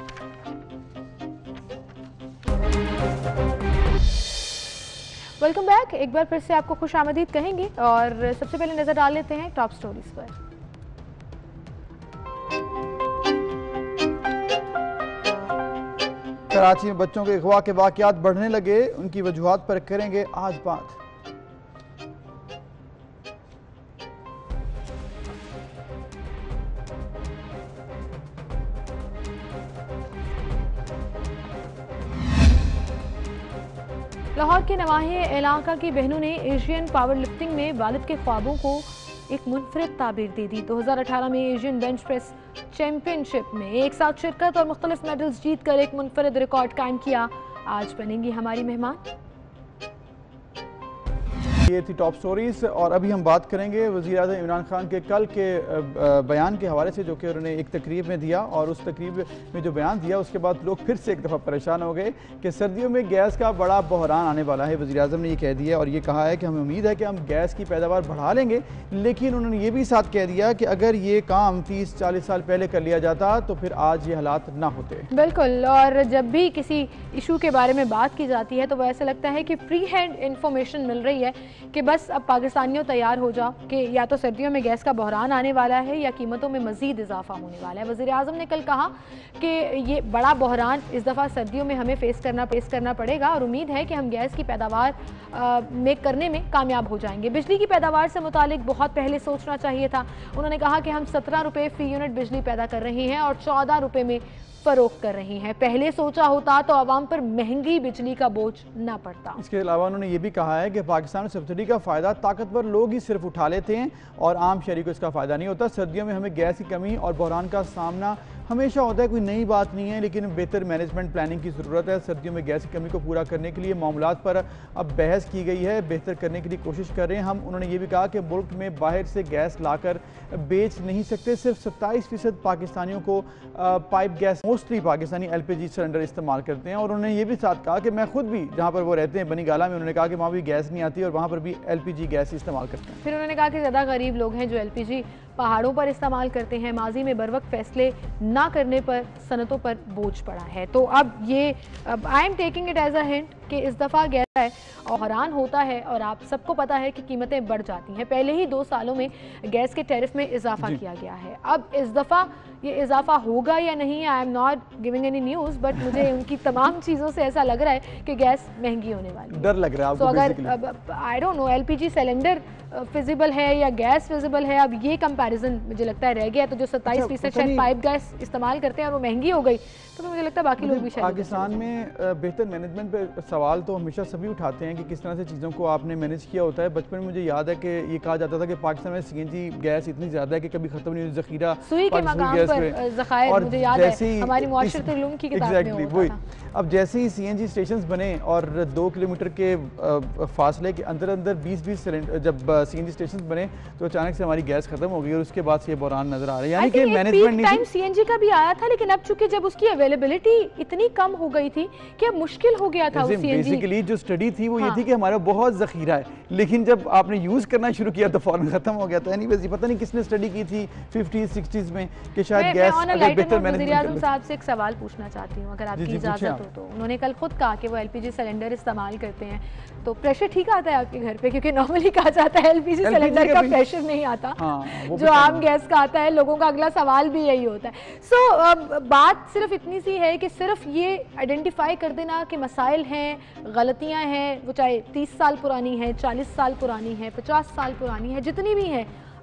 Welcome back. एक बार फिर से आपको खुश आमदीद कहेंगे और सबसे पहले नजर डाल लेते हैं टॉप स्टोरीज पर। कराची में बच्चों के अगवा के वाकयात बढ़ने लगे, उनकी वजूहात पर करेंगे आज बात। लाहौर के नवाहे इलाका की बहनों ने एशियन पावर लिफ्टिंग में वालिद के ख्वाबों को एक मुनफरिद ताबीर दे दी। दो हज़ार अठारह में एशियन बेंच प्रेस चैंपियनशिप में एक साथ शिरकत और मुख्तलिफ मेडल्स जीत कर एक मुनफरिद रिकॉर्ड कायम किया। आज बनेंगी हमारी मेहमान। ये थी टॉप स्टोरीज और अभी हम बात करेंगे वज़ीर आज़म इमरान खान के कल के बयान के हवाले से, जो कि उन्होंने एक तकरीब में दिया और उस तकरीब में जो बयान दिया उसके बाद लोग फिर से एक दफ़ा परेशान हो गए कि सर्दियों में गैस का बड़ा बहरान आने वाला है। वज़ीर आज़म ने ये कह दिया और ये कहा है कि हमें उम्मीद है कि हम गैस की पैदावार बढ़ा लेंगे, लेकिन उन्होंने ये भी साथ कह दिया कि अगर ये काम तीस चालीस साल पहले कर लिया जाता तो फिर आज ये हालात ना होते। बिल्कुल। और जब भी किसी इशू के बारे में बात की जाती है तो वो ऐसा लगता है कि प्री हैंड इंफॉर्मेशन मिल रही है कि बस अब पाकिस्तानियों तैयार हो जाओ कि या तो सर्दियों में गैस का बहरान आने वाला है या कीमतों में मजीद इजाफा होने वाला है। वज़ीर आज़म ने कल कहा कि ये बड़ा बहरान इस दफ़ा सर्दियों में हमें फेस करना फेस करना पड़ेगा और उम्मीद है कि हम गैस की पैदावार आ, में करने में कामयाब हो जाएंगे। बिजली की पैदावार से मुतालिक बहुत पहले सोचना चाहिए था। उन्होंने कहा कि हम सत्रह रुपये फ़ी यूनिट बिजली पैदा कर रहे हैं और चौदह रुपये में फरोख्त कर रही हैं। पहले सोचा होता तो आवाम पर महंगी बिजली का बोझ ना पड़ता। इसके अलावा उन्होंने ये भी कहा है कि पाकिस्तान में सब्सिडी का फ़ायदा ताकतवर लोग ही सिर्फ उठा लेते हैं और आम शहरी को इसका फ़ायदा नहीं होता। सर्दियों में हमें गैस की कमी और बहरान का सामना हमेशा होता है, कोई नई बात नहीं है, लेकिन बेहतर मैनेजमेंट प्लानिंग की ज़रूरत है। सर्दियों में गैस की कमी को पूरा करने के लिए मामलात पर अब बहस की गई है, बेहतर करने के लिए कोशिश कर रहे हैं हम। उन्होंने ये भी कहा कि मुल्क में बाहर से गैस लाकर बेच नहीं सकते। सिर्फ सत्ताईस फीसद पाकिस्तानियों को pipe gas, mostly Pakistani L P G cylinder इस्तेमाल करते हैं। और उन्होंने ये भी साथ कहा कि मैं खुद भी जहाँ पर वो रहते हैं बनी गाला में, उन्होंने कहा कि वहाँ भी गैस नहीं आती और वहाँ पर भी एल पी जी गैस इस्तेमाल करते हैं। फिर उन्होंने कहा कि ज़्यादा गरीब लोग हैं जो एल पी जी पहाड़ों पर इस्तेमाल करते हैं। माजी में बर वक्त फैसले ना करने पर सनतों पर बोझ पड़ा है। तो अब ये I am taking it as a hint कि इस दफ़ा गैस है और हैरान होता है और आप सबको पता है कि कीमतें बढ़ जाती हैं। पहले ही दो सालों में गैस के टैरिफ में इजाफा किया गया है। अब इस दफ़ा ये इजाफा होगा या नहीं, I am not giving any news, but मुझे उनकी तमाम चीज़ों से ऐसा लग रहा है कि गैस महंगी होने वाली है। डर लग रहा है आपको? तो अगर I don't know L P G cylinder feasible है या गैस फिजिबल है, अब ये कंपैरिजन मुझे लगता है रह गया। तो जो सत्ताईस फीसद शायद पाइप गैस इस्तेमाल करते हैं और वो महंगी हो गई, तो मुझे लगता है बाकी लोग भी शायद। पाकिस्तान में बेहतर मैनेजमेंट पे सवाल तो हमेशा सभी उठाते हैं कि किस तरह से चीज़ों को आपने मैनेज किया होता है। बचपन में मुझे याद है कि ये कहा जाता था कि पाकिस्तान में सी एन जी गैस इतनी ज़्यादा है कि कभी ख़त्म नहीं हुई, ज़ख़ीरा सुई के मकाम पर ज़खायर, मुझे याद है हमारी मुआशरत उलूम की किताब में होता था। अब जैसे ही सी एन जी स्टेशन बने और दो किलोमीटर के फासले के अंदर अंदर बीस बीस सिलेंडर जब सी एन जी स्टेशन बने तो अचानक से हमारी गैस खत्म हो गई और उसके बाद से ये बहरान नजर आ रहा है। यानी कि management time C N G का भी आया था, लेकिन अब चूंकि जब उसकी अवेलेबिलिटी इतनी कम हो गई थी कि अब मुश्किल हो गया था। बेसिकली जो स्टडी थी वो ये थी कि हमारा बहुत ज़ख़ीरा है, लेकिन जब आपने यूज़ करना शुरू किया तो फौरन खत्म हो गया था। एनीवेज पता नहीं किसने स्टडी की थी फिफ्टीज़ सिक्सटीज़ में कि शायद गैस अगर बेहतर मैनेजमेंट। साहब से एक सवाल पूछना चाहती हूँ अगर आपकी इजाज़त हो तो। उन्होंने कल खुद कहा कि वो एल पी जी सिलेंडर इस्तेमाल करते हैं, तो प्रेशर ठीक आता है आपके घर पे? क्योंकि नॉर्मली कहा जाता है एल पी जी सिलेंडर का प्रेशर नहीं आता, हाँ, जो आम गैस का आता है। लोगों का अगला सवाल भी यही होता है। सो so, बात सिर्फ इतनी सी है कि सिर्फ ये आइडेंटिफाई कर देना कि मसाइल हैं, गलतियां हैं, वो चाहे तीस साल पुरानी है, चालीस साल पुरानी है, पचास साल पुरानी है, जितनी भी हैं,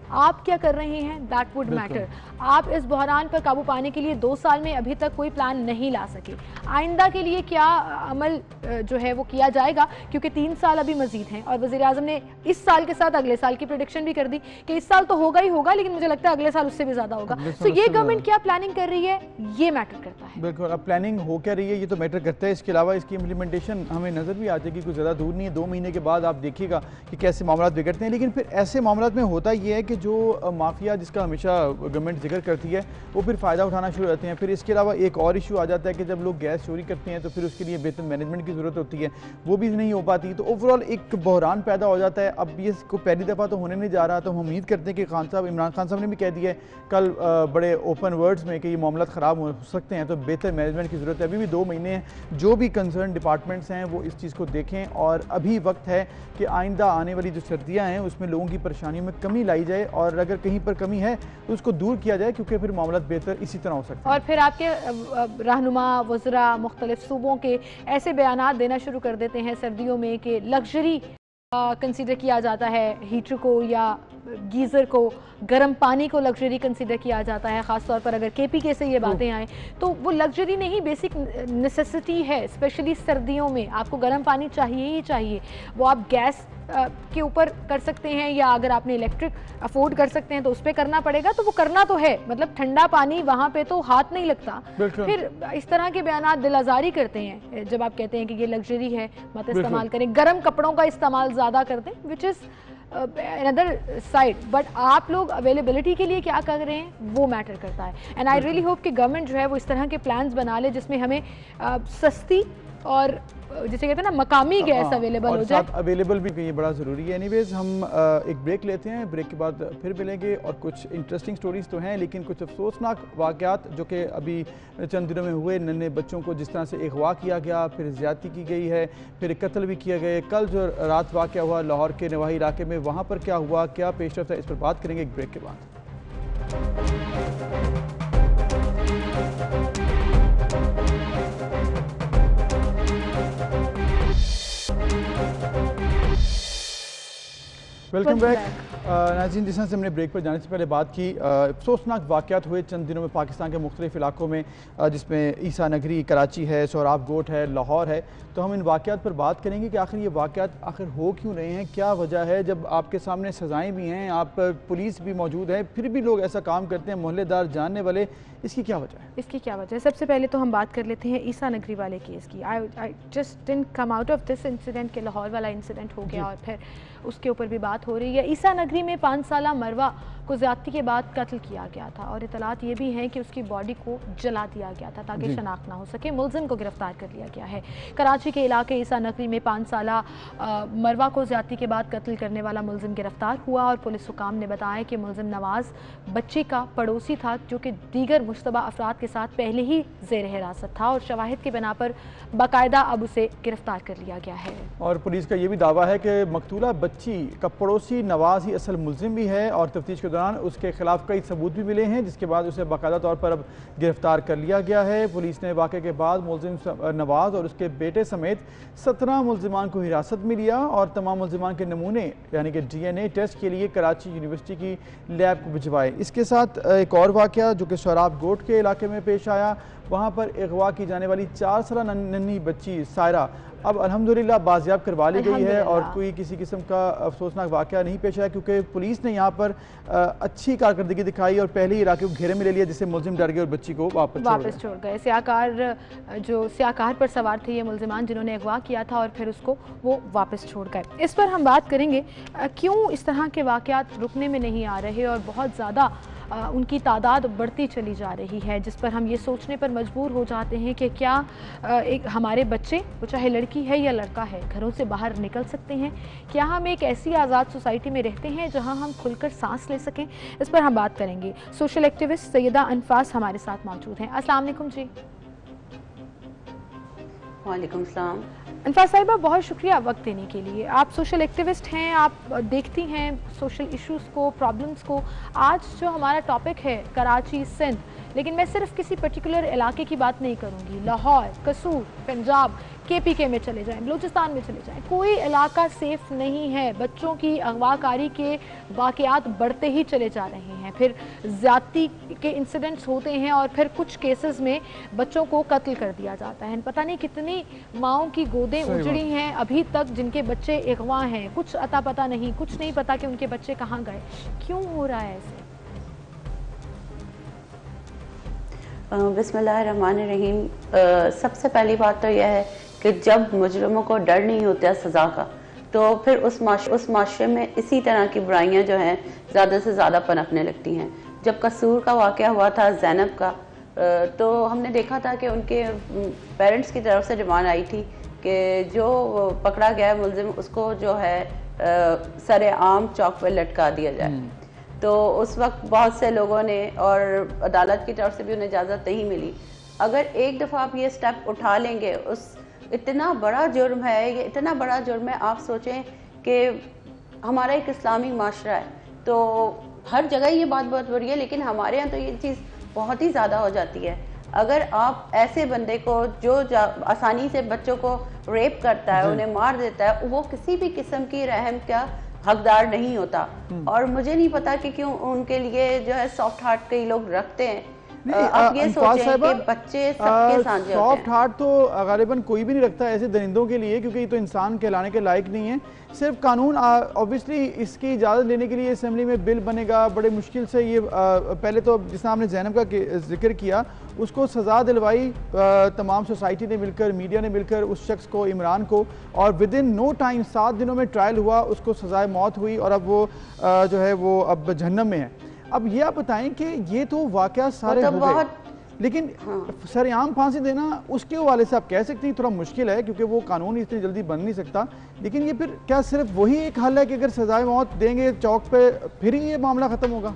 आप क्या कर रहे हैं, दैट वुड मैटर। आप इस बहरान पर काबू पाने के लिए दो साल में अभी तक कोई प्लान नहीं ला सके, आइंदा के लिए क्या अमल जो है वो किया जाएगा, क्योंकि तीन साल अभी मजीद हैं और वज़ीर आज़म ने इस साल के साथ अगले साल की प्रेडिक्शन भी कर दी कि इस साल तो होगा ही होगा, लेकिन मुझे लगता है अगले साल उससे भी ज़्यादा होगा। तो ये गवर्नमेंट क्या प्लानिंग कर रही है, ये मैटर करता है। बिल्कुल, अब प्लानिंग हो क्या रही है ये तो मैटर करता है, इसके अलावा इसकी इम्प्लीमेंटेशन हमें नज़र भी आती है कि कुछ ज़्यादा दूर नहीं है। दो महीने के बाद आप देखिएगा कि कैसे मामला बिगड़ते हैं। लेकिन फिर ऐसे मामला में होता ये है कि जो माफिया जिसका हमेशा गवर्नमेंट जिक्र करती है वो फिर फ़ायदा उठाना शुरू होते हैं। फिर इसके अलावा एक और इशू आ जाता है कि जब लोग गैस चोरी करते हैं तो फिर उसके लिए बेहतर मैनेजमेंट की ज़रूरत होती है, वो भी नहीं हो पाती, तो ओवरऑल एक बहरान पैदा हो जाता है। अब ये को पहली दफ़ा तो होने नहीं जा रहा, तो हम उम्मीद करते हैं कि खान साहब, इमरान खान साहब ने भी कह दिया है कल बड़े ओपन वर्ड्स में कि ये मामला ख़राब हो सकते हैं, तो बेहतर मैनेजमेंट की ज़रूरत है। अभी भी दो महीने हैं, जो भी कंसर्न डिपार्टमेंट्स हैं वो इस चीज़ को देखें और अभी वक्त है कि आइंदा आने वाली जो सर्दियाँ हैं उसमें लोगों की परेशानियों में कमी लाई जाए और अगर कहीं पर कमी है तो उसको दूर किया जाए, क्योंकि फिर मामला बेहतर इसी तरह हो सकता है। और फिर आपके रहनुमा वज़रा मुख्तलिफ सूबों के ऐसे बयानात देना शुरू कर देते हैं सर्दियों में कि लग्जरी कंसीडर किया जाता है, हीटर को या गीज़र को, गर्म पानी को लग्जरी कंसीडर किया जाता है। ख़ास तौर पर अगर के पी के से ये बातें आएँ तो वो लग्जरी नहीं, बेसिक नेसेसिटी है। स्पेशली सर्दियों में आपको गर्म पानी चाहिए ही चाहिए। वो आप गैस के ऊपर कर सकते हैं या अगर आपने इलेक्ट्रिक अफोर्ड कर सकते हैं तो उस पर करना पड़ेगा, तो वो करना तो है, मतलब ठंडा पानी वहाँ पे तो हाथ नहीं लगता। फिर इस तरह के बयानात दिल आज़ारी करते हैं जब आप कहते हैं कि ये लग्जरी है, मत इस्तेमाल करें, गर्म कपड़ों का इस्तेमाल ज़्यादा करते हैं, which is another side. But आप लोग अवेलेबिलिटी के लिए क्या कर रहे हैं वो मैटर करता है। एंड आई रियली होप कि गवर्नमेंट जो है वो इस तरह के प्लान्स बना ले जिसमें हमें uh, सस्ती और जिसे कहते हैं ना मकामी गैस अवेलेबल हो जाए। अवेलेबल भी ये बड़ा ज़रूरी है। एनीवेज हम एक ब्रेक लेते हैं, ब्रेक के बाद फिर मिलेंगे और कुछ इंटरेस्टिंग स्टोरीज तो हैं लेकिन कुछ अफसोसनाक वाक़यात जो कि अभी चंद दिनों में हुए। नन्हे बच्चों को जिस तरह से अगवा किया गया, फिर ज़्यादती की गई है, फिर कत्ल भी किया गया। कल जो रात वाक़या हुआ लाहौर के नवाही इलाके में, वहाँ पर क्या हुआ, क्या पेशरफ्त है, इस पर बात करेंगे एक ब्रेक के बाद। वेलकम बैक नाज़रीन। जिस तरह से हमने ब्रेक पर जाने से पहले बात की, अफसोसनाक वाक़यात हुए चंद दिनों में पाकिस्तान के मुख्तलिफ इलाकों में, जिसमें ईसा नगरी, कराची है, सोराब गोट है, लाहौर है। तो हम इन वाक़यात पर बात करेंगे कि आखिर ये वाक़यात आखिर हो क्यों रहे हैं, क्या वजह है। जब आपके सामने सज़ाएँ भी हैं, आप पुलिस भी मौजूद है, फिर भी लोग ऐसा काम करते हैं, मोहल्लेदार जानने वाले, इसकी क्या वजह है? इसकी क्या वजह है? सबसे पहले तो हम बात कर लेते हैं ईसा नगरी वाले केस की। I I just didn't come out of this incident के लाहौर वाला इंसिडेंट हो गया और फिर उसके ऊपर भी बात हो रही है। ईसा नगरी में पाँच साल मरवा को ज़्यादती के बाद कत्ल किया गया था और इतलात ये भी हैं कि उसकी बॉडी को जला दिया गया था ताकि शनाख्त ना हो सके। मुलजिम को गिरफ्तार कर लिया गया है। कराची के इलाके ईसा नगरी में पाँच साल मरवा को ज़्यादती के बाद कत्ल करने वाला मुलजिम गिरफ्तार हुआ और पुलिस हुकाम ने बताया कि मुलजिम नवाज बच्चे का पड़ोसी था जो कि दीगर मुश्तबा अफराद के साथ पहले ही ज़ेर हिरासत था और शवाहिद की बिना पर बाकायदा अब उसे गिरफ्तार कर लिया गया है। और पुलिस का ये भी दावा है कि मकतूला बच्ची का पड़ोसी नवाज ही असल मुलजिम भी है और तफ्तीश के दौरान उसके खिलाफ कई सबूत भी मिले हैं, जिसके बाद उसे बाकायदा तौर पर अब गिरफ्तार कर लिया गया है। पुलिस ने वाक़े के बाद मुलजिम नवाज और उसके बेटे समेत सत्रह मुलजिमान को हिरासत में लिया और तमाम मुलजिमान के नमूने यानी कि डी एन ए टेस्ट के लिए कराची यूनिवर्सिटी की लैब को भिजवाए। इसके साथ एक और वाक़या जो कि सोराब गोट के इलाके में पेश आया, वहाँ पर अगवा की जाने वाली चार साल नन्ही बच्ची सायरा अब अल्हम्दुलिल्लाह बाजियाब करवा ली गई है और कोई किसी किस्म का अफसोसनाक वाक़या नहीं पेश आया क्योंकि पुलिस ने यहाँ पर अच्छी कारकर्दगी दिखाई और पहले ही इलाके को घेरे में ले लिया, जिससे मुलजिम डर गए और बच्ची को वापस वापस छोड़ गए। स्याकार जो स्याकार पर सवार थे ये मुलजिमान जिन्होंने अगवा किया था और फिर उसको वो वापस छोड़ गए। इस पर हम बात करेंगे क्यों इस तरह के वाक़यात रुकने में नहीं आ रहे और बहुत ज़्यादा आ, उनकी तादाद बढ़ती चली जा रही है, जिस पर हम ये सोचने पर मजबूर हो जाते हैं कि क्या आ, एक हमारे बच्चे, वो चाहे लड़की है या लड़का है, घरों से बाहर निकल सकते हैं? क्या हम एक ऐसी आज़ाद सोसाइटी में रहते हैं जहां हम खुलकर सांस ले सकें? इस पर हम बात करेंगे। सोशल एक्टिविस्ट सैयदा अनफास हमारे साथ मौजूद हैं। अस्सलाम वालेकुम जी। वालेकुम सलाम। अनफास साहिबा, बहुत शुक्रिया वक्त देने के लिए। आप सोशल एक्टिविस्ट हैं, आप देखती हैं सोशल इश्यूज़ को, प्रॉब्लम्स को। आज जो हमारा टॉपिक है कराची सिंध लेकिन मैं सिर्फ किसी पर्टिकुलर इलाके की बात नहीं करूँगी। लाहौर, कसूर, पंजाब, के पी के में चले जाएं, बलूचिस्तान में चले जाएं, कोई इलाका सेफ नहीं है। बच्चों की अगवाकारी के वाक़यात बढ़ते ही चले जा रहे हैं, फिर ज़्यादती के इंसिडेंट्स होते हैं और फिर कुछ केसेस में बच्चों को कत्ल कर दिया जाता है। पता नहीं कितनी माओं की गोदें उजड़ी हैं अभी तक जिनके बच्चे अगवा हैं, कुछ अता पता नहीं, कुछ नहीं पता कि उनके बच्चे कहाँ गए। क्यों हो रहा है ऐसे? बिस्मिल्लाहिर्रहमानिर्रहीम। सबसे पहली बात तो यह है कि जब मुजरिमों को डर नहीं होता सज़ा का, तो फिर उस माश उस माशरे में इसी तरह की बुराइयां जो हैं ज़्यादा से ज़्यादा पनपने लगती हैं। जब कसूर का वाक़या हुआ था ज़ैनब का, तो हमने देखा था कि उनके पेरेंट्स की तरफ से डिमांड आई थी कि जो पकड़ा गया है मुलजिम उसको जो है सरे आम चौक पर लटका दिया जाए। तो उस वक्त बहुत से लोगों ने और अदालत की तरफ से भी उन्हें इजाज़त नहीं मिली। अगर एक दफ़ा आप ये स्टेप उठा लेंगे, उस इतना बड़ा जुर्म है, ये इतना बड़ा जुर्म है। आप सोचें कि हमारा एक इस्लामी माशरा है, तो हर जगह ये बात बहुत बुरी है, लेकिन हमारे यहाँ तो ये चीज़ बहुत ही ज़्यादा हो जाती है। अगर आप ऐसे बंदे को जो आसानी से बच्चों को रेप करता है, उन्हें मार देता है, वो किसी भी किस्म की रहम का हकदार नहीं होता। और मुझे नहीं पता कि क्यों उनके लिए जो है सॉफ्ट हार्ट कई लोग रखते हैं। आप ये सोचें कि बच्चे सबके साथ सॉफ्ट हार्ट तो गालिबन कोई भी नहीं रखता ऐसे दरिंदों के लिए, क्योंकि ये तो इंसान कहलाने के लायक नहीं है। सिर्फ कानून ऑब्वियसली इसकी इजाज़त लेने के लिए असेंबली में बिल बनेगा, बड़े मुश्किल से ये आ, पहले तो जिसने आपने ज़ैनब का जिक्र किया, उसको सज़ा दिलवाई तमाम सोसाइटी ने मिलकर, मीडिया ने मिलकर उस शख्स को, इमरान को, और विद इन नो टाइम सात दिनों में ट्रायल हुआ, उसको सज़ाए मौत हुई और अब वो आ, जो है वो अब जहन्नम में है। अब ये आप बताएं कि ये तो वाक़या सारे तो हो गए, लेकिन हाँ। सरेआम फांसी देना उसके हवाले से आप कह सकते हैं थोड़ा मुश्किल है, क्योंकि वो कानून इतनी जल्दी बन नहीं सकता। लेकिन ये फिर क्या सिर्फ वही एक हल है कि अगर सजाए मौत देंगे चौक पे फिर ही ये मामला ख़त्म होगा?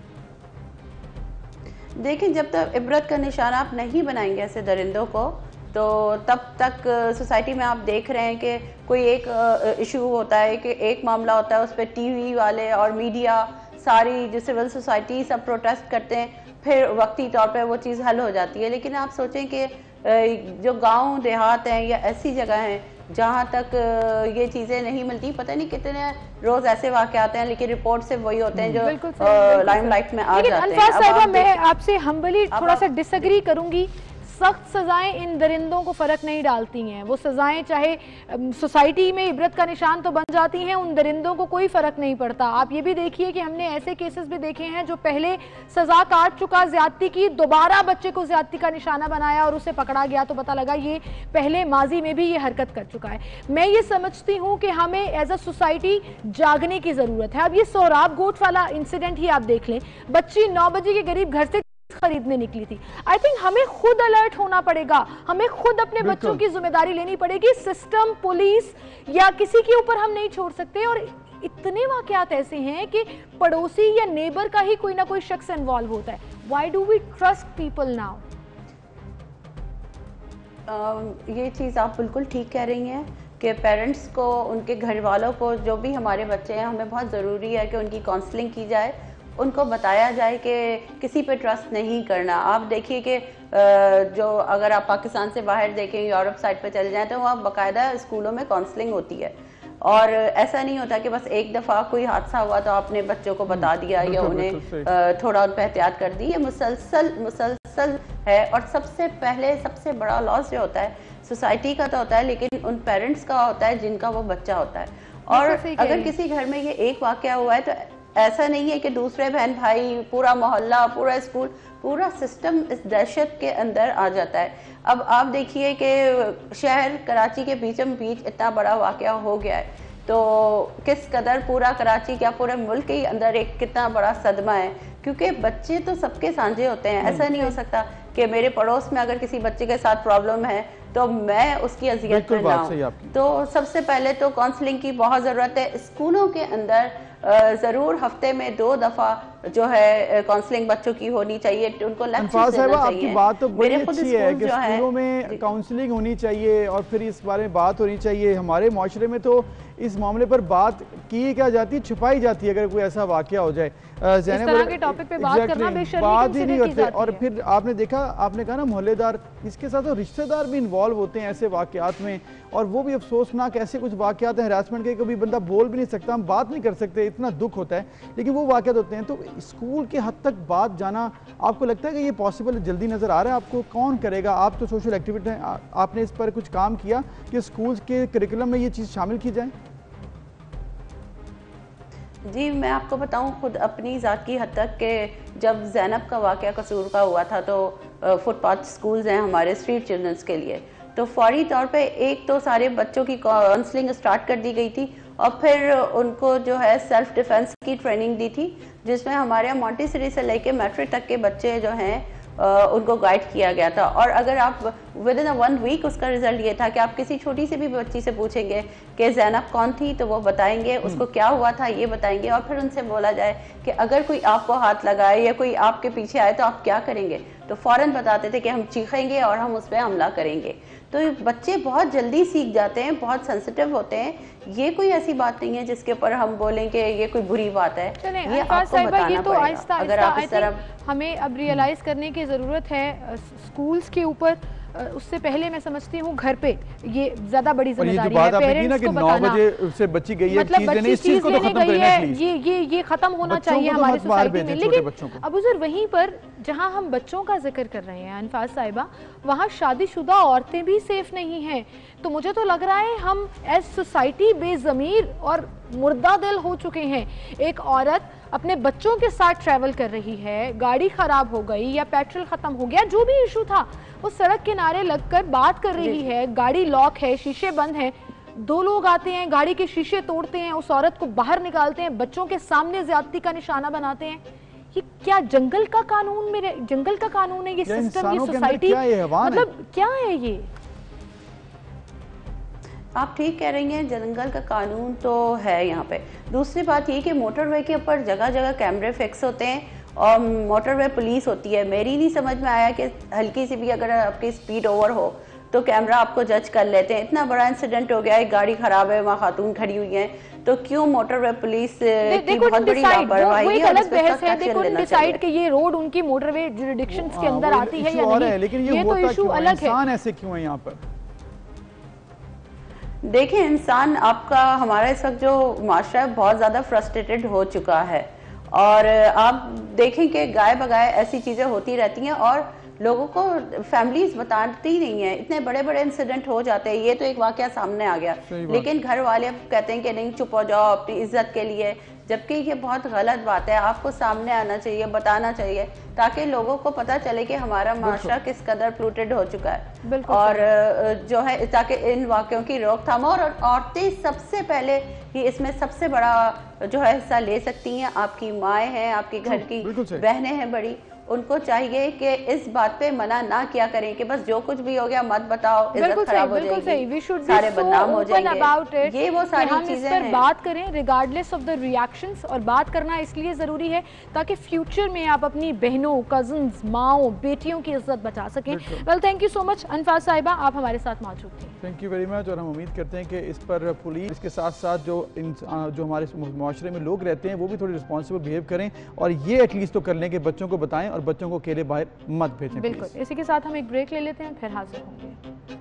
देखिए, जब तक इबरत का निशाना आप नहीं बनाएंगे ऐसे दरिंदों को, तो तब तक सोसाइटी में आप देख रहे हैं कि कोई एक इशू होता है, कि एक मामला होता है, उस पर टीवी वाले और मीडिया, सारी जो सिविल सोसाइटी सब प्रोटेस्ट करते हैं, फिर वक्ती तौर पे वो चीज़ हल हो जाती है। लेकिन आप सोचें कि जो गांव देहात हैं या ऐसी जगह हैं जहाँ तक ये चीज़ें नहीं मिलती, पता नहीं कितने रोज़ ऐसे वाक़यात हैं, लेकिन रिपोर्ट से वही होते हैं जो लाइमलाइट में आ जाते हैं। मैं आपसे हम्बली थोड़ा सा डिसएग्री करूँगी। सख्त सजाएं इन दरिंदों को फ़र्क नहीं डालती हैं। वो सजाएं चाहे सोसाइटी में इबरत का निशान तो बन जाती हैं, उन दरिंदों को कोई फ़र्क नहीं पड़ता। आप ये भी देखिए कि हमने ऐसे केसेस भी देखे हैं जो पहले सज़ा काट चुका ज़्यादती की, दोबारा बच्चे को ज़्यादती का निशाना बनाया और उसे पकड़ा गया तो पता लगा ये पहले माजी में भी ये हरकत कर चुका है। मैं ये समझती हूँ कि हमें एज अ सोसाइटी जागने की ज़रूरत है। अब ये सोहराब गोट वाला इंसिडेंट ही आप देख लें, बच्ची नौ बजे के करीब घर से खरीदने निकली थी। आई थिंक हमें खुद अलर्ट होना पड़ेगा, हमें खुद अपने बच्चों की जिम्मेदारी लेनी पड़ेगी। सिस्टम, पुलिस या किसी के ऊपर हम नहीं छोड़ सकते। और इतने वाकयात ऐसे हैं कि पड़ोसी या नेबर का ही कोई ना कोई शख्स इन्वॉल्व होता है। Why do we trust people now? ये चीज़ आप बिल्कुल ठीक कह रही हैं कि पेरेंट्स को, उनके घर वालों को, जो भी हमारे बच्चे हैं, हमें बहुत ज़रूरी है कि उनकी काउंसलिंग की जाए, उनको बताया जाए कि किसी पे ट्रस्ट नहीं करना। आप देखिए कि जो अगर आप पाकिस्तान से बाहर देखें, यूरोप साइड पे चले जाएं, तो वहाँ बाकायदा स्कूलों में काउंसलिंग होती है। और ऐसा नहीं होता कि बस एक दफ़ा कोई हादसा हुआ तो आपने बच्चों को बता दिया या उन्हें थोड़ा उन पर एहतियात कर दी। ये मुसलसल मुसलसल है। और सबसे पहले सबसे बड़ा लॉस जो होता है सोसाइटी का तो होता है, लेकिन उन पेरेंट्स का होता है जिनका वो बच्चा होता है। और अगर किसी घर में ये एक वाक़या हुआ है तो ऐसा नहीं है कि दूसरे बहन भाई, पूरा मोहल्ला, पूरा स्कूल, पूरा सिस्टम इस दहशत के अंदर आ जाता है। अब आप देखिए कि शहर कराची के बीचम बीच इतना बड़ा वाक़या हो गया है, तो किस कदर पूरा कराची क्या पूरे मुल्क के अंदर एक कितना बड़ा सदमा है। क्योंकि बच्चे तो सबके साझे होते हैं। ऐसा नहीं हो सकता कि मेरे पड़ोस में अगर किसी बच्चे के साथ प्रॉब्लम है तो मैं उसकी अजियत में ना हूं। तो सबसे पहले तो काउंसलिंग की बहुत ज़रूरत है। स्कूलों के अंदर ज़रूर हफ्ते में दो दफ़ा जो है काउंसलिंग बच्चों की होनी चाहिए, उनको लेक्चर्स देना चाहिए। आपकी बात तो बड़ी अच्छी है कि स्कूलों में काउंसलिंग होनी चाहिए और फिर इस बारे में बात होनी चाहिए। हमारे माशरे में तो इस मामले पर बात की क्या जाती है, छुपाई जाती है अगर कोई ऐसा वाकया हो जाए। इस तरह के टॉपिक पे बात करना बेशर्मी बात ही नहीं कंसीडर की होते। जाती और है। फिर आपने देखा, आपने कहा ना मोहल्लेदार, इसके साथ तो रिश्तेदार भी इन्वॉल्व होते हैं ऐसे वाकयात में, और वो भी अफसोसनाक ऐसे कुछ वाकयात हैं हरासमेंट के, कभी बंदा बोल भी नहीं सकता, हम बात नहीं कर सकते, इतना दुख होता है, लेकिन वो वाकयात होते हैं। तो स्कूल के हद तक बात जाना आपको लगता है कि ये पॉसिबल जल्दी नज़र आ रहा है आपको? कौन करेगा? आप तो सोशल एक्टिविटी हैं, आपने इस पर कुछ काम किया कि स्कूल के करिकुलम में ये चीज़ शामिल की जाए? जी, मैं आपको बताऊं, खुद अपनी ज़ात की हद तक के जब ज़ैनब का वाक़या कसूर का हुआ था तो फुटपाथ स्कूल्स हैं हमारे स्ट्रीट चिल्ड्रंस के लिए, तो फौरी तौर पे एक तो सारे बच्चों की काउंसलिंग स्टार्ट कर दी गई थी और फिर उनको जो है सेल्फ डिफेंस की ट्रेनिंग दी थी, जिसमें हमारे मॉन्टेसरी से लेके मैट्रिक तक के बच्चे जो हैं उनको गाइड किया गया था। और अगर आप within a one week, उसका रिजल्ट ये था कि आप किसी छोटी सी भी बच्ची से पूछेंगे कि ज़ैनब कौन थी, तो वो बताएंगे, उसको क्या हुआ था ये बताएंगे, और फिर उनसे बोला जाए कि अगर कोई आपको हाथ लगाए या कोई आपके पीछे आए तो आप क्या करेंगे, तो फ़ौरन बताते थे कि हम चीखेंगे और हम उस पर हमला करेंगे। तो बच्चे बहुत जल्दी सीख जाते हैं, बहुत सेंसिटिव होते हैं। ये कोई ऐसी बात नहीं है जिसके ऊपर हम बोलेंगे ये कोई बुरी बात है, ये आपको बताना ये तो आहिस्ता अगर आप इस तरह हमें अब रियलाइज करने की ज़रूरत है स्कूल्स के ऊपर। उससे पहले मैं समझती हूँ घर पे ये ज्यादा बड़ी जिम्मेदारी है पेरेंट्स को बताना। नौ बजे से बच्ची गई है, मतलब बच्ची चीज लेने गई है, ये ये ये खत्म होना चाहिए हमारे सोसाइटी में। लेकिन अब सर वहीं पर जहाँ हम बच्चों का जिक्र कर रहे हैं अनफाज साहिबा, वहाँ शादीशुदा औरतें भी सेफ नहीं हैं। तो मुझे तो लग रहा है हम एज सोसाइटी बेज़मीर और मुर्दा दिल हो चुके हैं। एक औरत अपने बच्चों के साथ ट्रैवल कर रही है, गाड़ी खराब हो गई या पेट्रोल खत्म हो गया, जो भी इशू था, वो सड़क किनारे लगकर बात कर रही है, गाड़ी लॉक है, शीशे बंद हैं, दो लोग आते हैं, गाड़ी के शीशे तोड़ते हैं, उस औरत को बाहर निकालते हैं, बच्चों के सामने ज्यादती का निशाना बनाते हैं। ये क्या जंगल का कानून मेरे जंगल का कानून है ये सिस्टम, ये सोसाइटी, मतलब क्या है ये? आप ठीक कह रही हैं, जंगल का कानून तो है यहाँ पे। दूसरी बात ये कि मोटरवे के ऊपर जगह जगह कैमरे फिक्स होते हैं और मोटरवे पुलिस होती है। मेरी नहीं समझ में आया कि हल्की सी भी अगर आपकी स्पीड ओवर हो तो कैमरा आपको जज कर लेते हैं। इतना बड़ा इंसिडेंट हो गया, एक गाड़ी खराब है, वहाँ खातून खड़ी हुई है, तो क्यों मोटरवे पुलिस की बहुत बड़ी लापरवाही है। अलग बहस है, देखो डिसाइड कि ये रोड उनकी मोटरवे जुरिडिक्शंस के अंदर आती है या नहीं, लेकिन ये तो इशू अलग है। इंसान ऐसे क्यों है यहाँ पर? देखिए, इंसान आपका हमारा इस वक्त जो माशरा है बहुत ज़्यादा फ्रस्ट्रेटेड हो चुका है और आप देखें कि गाय बगाए ऐसी चीज़ें होती रहती हैं और लोगों को फैमिलीज बताती नहीं है। इतने बड़े बड़े इंसिडेंट हो जाते हैं, ये तो एक वाकया सामने आ गया, लेकिन घर वाले कहते हैं कि नहीं चुप हो जाओ अपनी इज्जत के लिए, जबकि ये बहुत गलत बात है। आपको सामने आना चाहिए, बताना चाहिए, ताकि लोगों को पता चले कि हमारा माशरा किस कदर प्लूटेड हो चुका है और जो है, ताकि इन वाक़यों की रोकथाम हो। और औरतें सबसे पहले ही इसमें सबसे बड़ा जो है हिस्सा ले सकती हैं। आपकी माएँ हैं, आपकी घर की बहनें हैं बड़ी, उनको चाहिए कि इस बात पे मना ना किया करें कि बस जो कुछ भी हो गया मत बताओ, इज्जत खराब हो जाएगी, सारे बदनाम हो जाएंगे। ये वो सारी चीजें हैं, बात करें रिगार्डलेस ऑफ द रिएक्शंस। और बात करना इसलिए ज़रूरी है ताकि फ्यूचर में आप अपनी बहनों, कजन्स, माओ, बेटियों की इज्जत बचा सकें। Well, thank you so much Anfaz साहिबा, आप हमारे साथ मौजूद थी। Thank you very much. और हम उम्मीद करते हैं कि इस पर पुलिस के साथ साथ जो जो हमारे माशरे में लोग रहते हैं वो भी थोड़ी रिस्पॉन्सिबल बिहेव करें और ये एटलीस्ट तो कर लें कि बच्चों को बताएं और बच्चों को अकेले बाहर मत भेजें। बिल्कुल। इसी के साथ हम एक ब्रेक ले लेते हैं, फिर हाजिर होंगे।